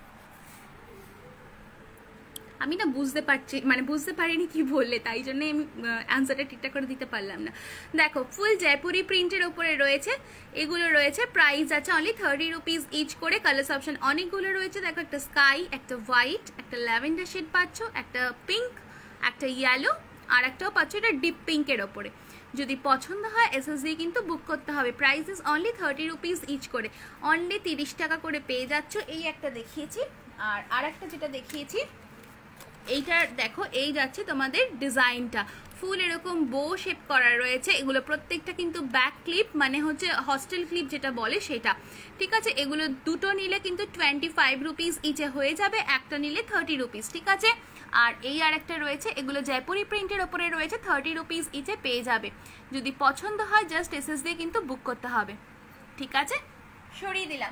আমি না বুঝতে পারছি, মানে বুঝতে পারিনি কি বললে, তাই জন্য আমি অ্যান্সারটা ঠিকঠাক করে দিতে পারলাম না। দেখো ফুল জয়পুরি প্রিন্টের ওপরে রয়েছে, এগুলো রয়েছে। প্রাইস আছে অনলি থার্টি রুপিস ইচ করে। কালার্স অপশন অনেকগুলো রয়েছে। দেখো একটা স্কাই, একটা হোয়াইট, একটা ল্যাভেন্ডার শেড পাচ্ছ, একটা পিঙ্ক, একটা ইয়েলো, আর একটাও পাচ্ছ এটা ডিপ পিঙ্কের ওপরে। যদি পছন্দ হয় এসএস দিয়ে কিন্তু বুক করতে হবে। Price is only thirty rupees each করে, অনলি তিরিশ টাকা করে পেয়ে যাচ্ছ। এই একটা দেখিয়েছি, আর আর একটা যেটা দেখিয়েছি এইটার দেখো এই যাচ্ছে তোমাদের ডিজাইনটা ফুল এরকম বো শেপ করা রয়েছে। এগুলো প্রত্যেকটা কিন্তু ব্যাক ক্লিপ, মানে হচ্ছে হস্টেল ক্লিপ যেটা বলে সেটা, ঠিক আছে? এগুলো দুটো নিলে কিন্তু টোয়েন্টি ফাইভ রুপিস ইচে হয়ে যাবে, একটা নিলে থার্টি রুপিস, ঠিক আছে? আর এই আর একটা রয়েছে, এগুলো জয়পুরি প্রিন্টের ওপরে রয়েছে, থার্টি রুপিস ইচে পেয়ে যাবে। যদি পছন্দ হয় জাস্ট এসএস দিয়ে কিন্তু বুক করতে হবে, ঠিক আছে? সরিয়ে দিলাম।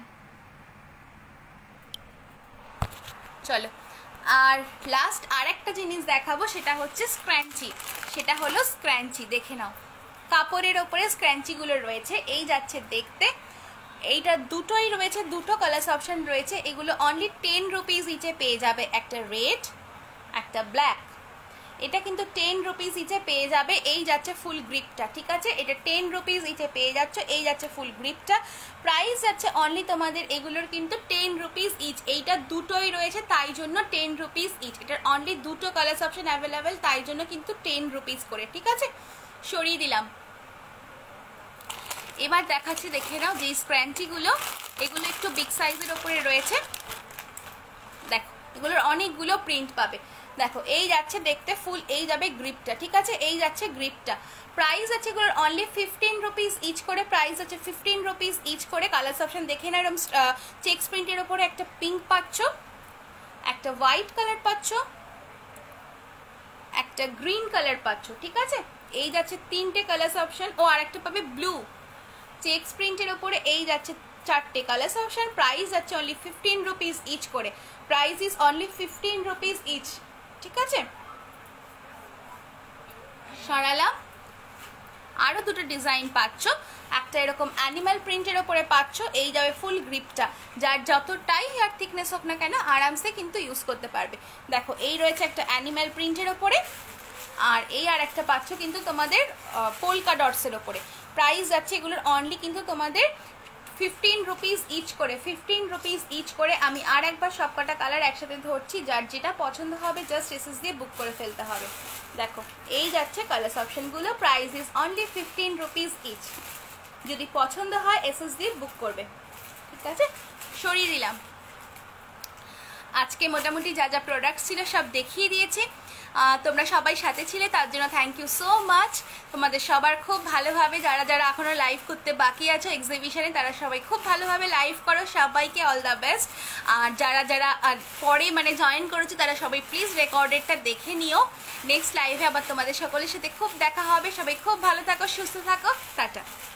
চলো আর লাস্ট আর একটা জিনিস দেখাবো, সেটা হচ্ছে স্ক্র্যাঞ্চি। সেটা হলো স্ক্র্যাঞ্চি, দেখে নাও কাপড়ের ওপরে স্ক্র্যাঞ্চিগুলো রয়েছে। এই যাচ্ছে দেখতে, এইটা দুটোই রয়েছে, দুটো কালার্স অপশন রয়েছে। এগুলো অনলি টেন রুপিস ইচে পেয়ে যাবে, একটা রেড একটা ব্ল্যাক। এটা কিন্তু টেন রুপিস ইচে পেয়ে যাবে। এই যাচ্ছে ফুল গ্রিপটা, ঠিক আছে? এটা টেন রুপিস ইচে পেয়ে যাচ্ছ। এই যাচ্ছে ফুল গ্রিপটা, প্রাইস যাচ্ছে অনলি তোমাদের এগুলোর কিন্তু টেন রুপিস ইচ। এইটা দুটোই রয়েছে তাই জন্য টেন রুপিস ইচ। এটার অনলি দুটো কালার্স অপশন অ্যাভেলেবেল, তাই জন্য কিন্তু টেন রুপিস করে, ঠিক আছে? সরিয়ে দিলাম। এবার দেখাচ্ছি, দেখে নাও যে স্ক্র্যাঞ্চিগুলো, এগুলো একটু বিগ সাইজের ওপরে রয়েছে। দেখো এগুলোর অনেকগুলো প্রিন্ট পাবে। দেখো এই যাচ্ছে দেখতে ফুল, এই যাবে গ্রিপটা, ঠিক আছে? এই যাচ্ছে গ্রিপটা। প্রাইস আছে এগুলোর অনলি ফিফটিন রুপিস ইচ করে। প্রাইস আছে ফিফটিন রুপিস ইচ করে। কালার্স অপশন দেখে না, এরকম চেক্স প্রিন্টের ওপরে একটা পিঙ্ক পাচ্ছ, একটা হোয়াইট কালার পাচ্ছ, একটা গ্রিন কালার পাচ্ছ, ঠিক আছে? এই যাচ্ছে তিনটে কালার্স অপশন। ও আর একটা পাবে ব্লু চেক্স প্রিন্টের ওপরে। এই যাচ্ছে চারটে কালার্স অপশন। প্রাইস যাচ্ছে অনলি ফিফটিন রুপিস ইচ করে। Price is only fifteen rupees each, ঠিক আছে? সরালাম। আরো দুটো ডিজাইন পাচ্ছ, একটা এরকম অ্যানিমাল প্রিন্টের ওপরে পাচ্ছ। এই যাবে ফুল গ্রিপটা, যার যতটাই হেয়ার থিকনেস হোক না কেন আরামসে কিন্তু ইউজ করতে পারবে। দেখো এই রয়েছে একটা অ্যানিমাল প্রিন্টের ওপরে, আর এই আর একটা পাচ্ছ কিন্তু তোমাদের পোলকা ডটসের ওপরে। প্রাইস যাচ্ছে এগুলোর অনলি কিন্তু তোমাদের ফিফটিন রুপিস ইচ করে, ফিফটিন রুপিস ইচ করে। আমি আর একবার সব কটা কালার একসাথে ধরছি, যার যেটা পছন্দ হবে জাস্ট এসএস দিয়ে বুক করে ফেলতে হবে। দেখো এই যাচ্ছে কালার্স অপশনগুলো, price is only fifteen rupees each. যদি পছন্দ হয় এসএস দিয়ে বুক করবে, ঠিক আছে? সরিয়ে দিলাম। আজকে মোটামুটি যা যা প্রোডাক্ট ছিল সব দেখিয়ে দিয়েছি। তোমরা সবাই সাথে ছিলে, তার জন্য থ্যাংক ইউ সো মাচ। তোমাদের সবার খুব ভালোভাবে, যারা যারা এখনও লাইভ করতে বাকি আছো এক্সিবিশনে, তারা সবাই খুব ভালোভাবে লাইভ করো। সবাইকে অল দ্য বেস্ট। আর যারা যারা পরে মানে জয়েন করেছো তারা সবাই প্লিজ রেকর্ডেডটা দেখে নিও। নেক্সট লাইভে আবার তোমাদের সকলের সাথে খুব দেখা হবে। সবাই খুব ভালো থাকো, সুস্থ থাকো, টাটা।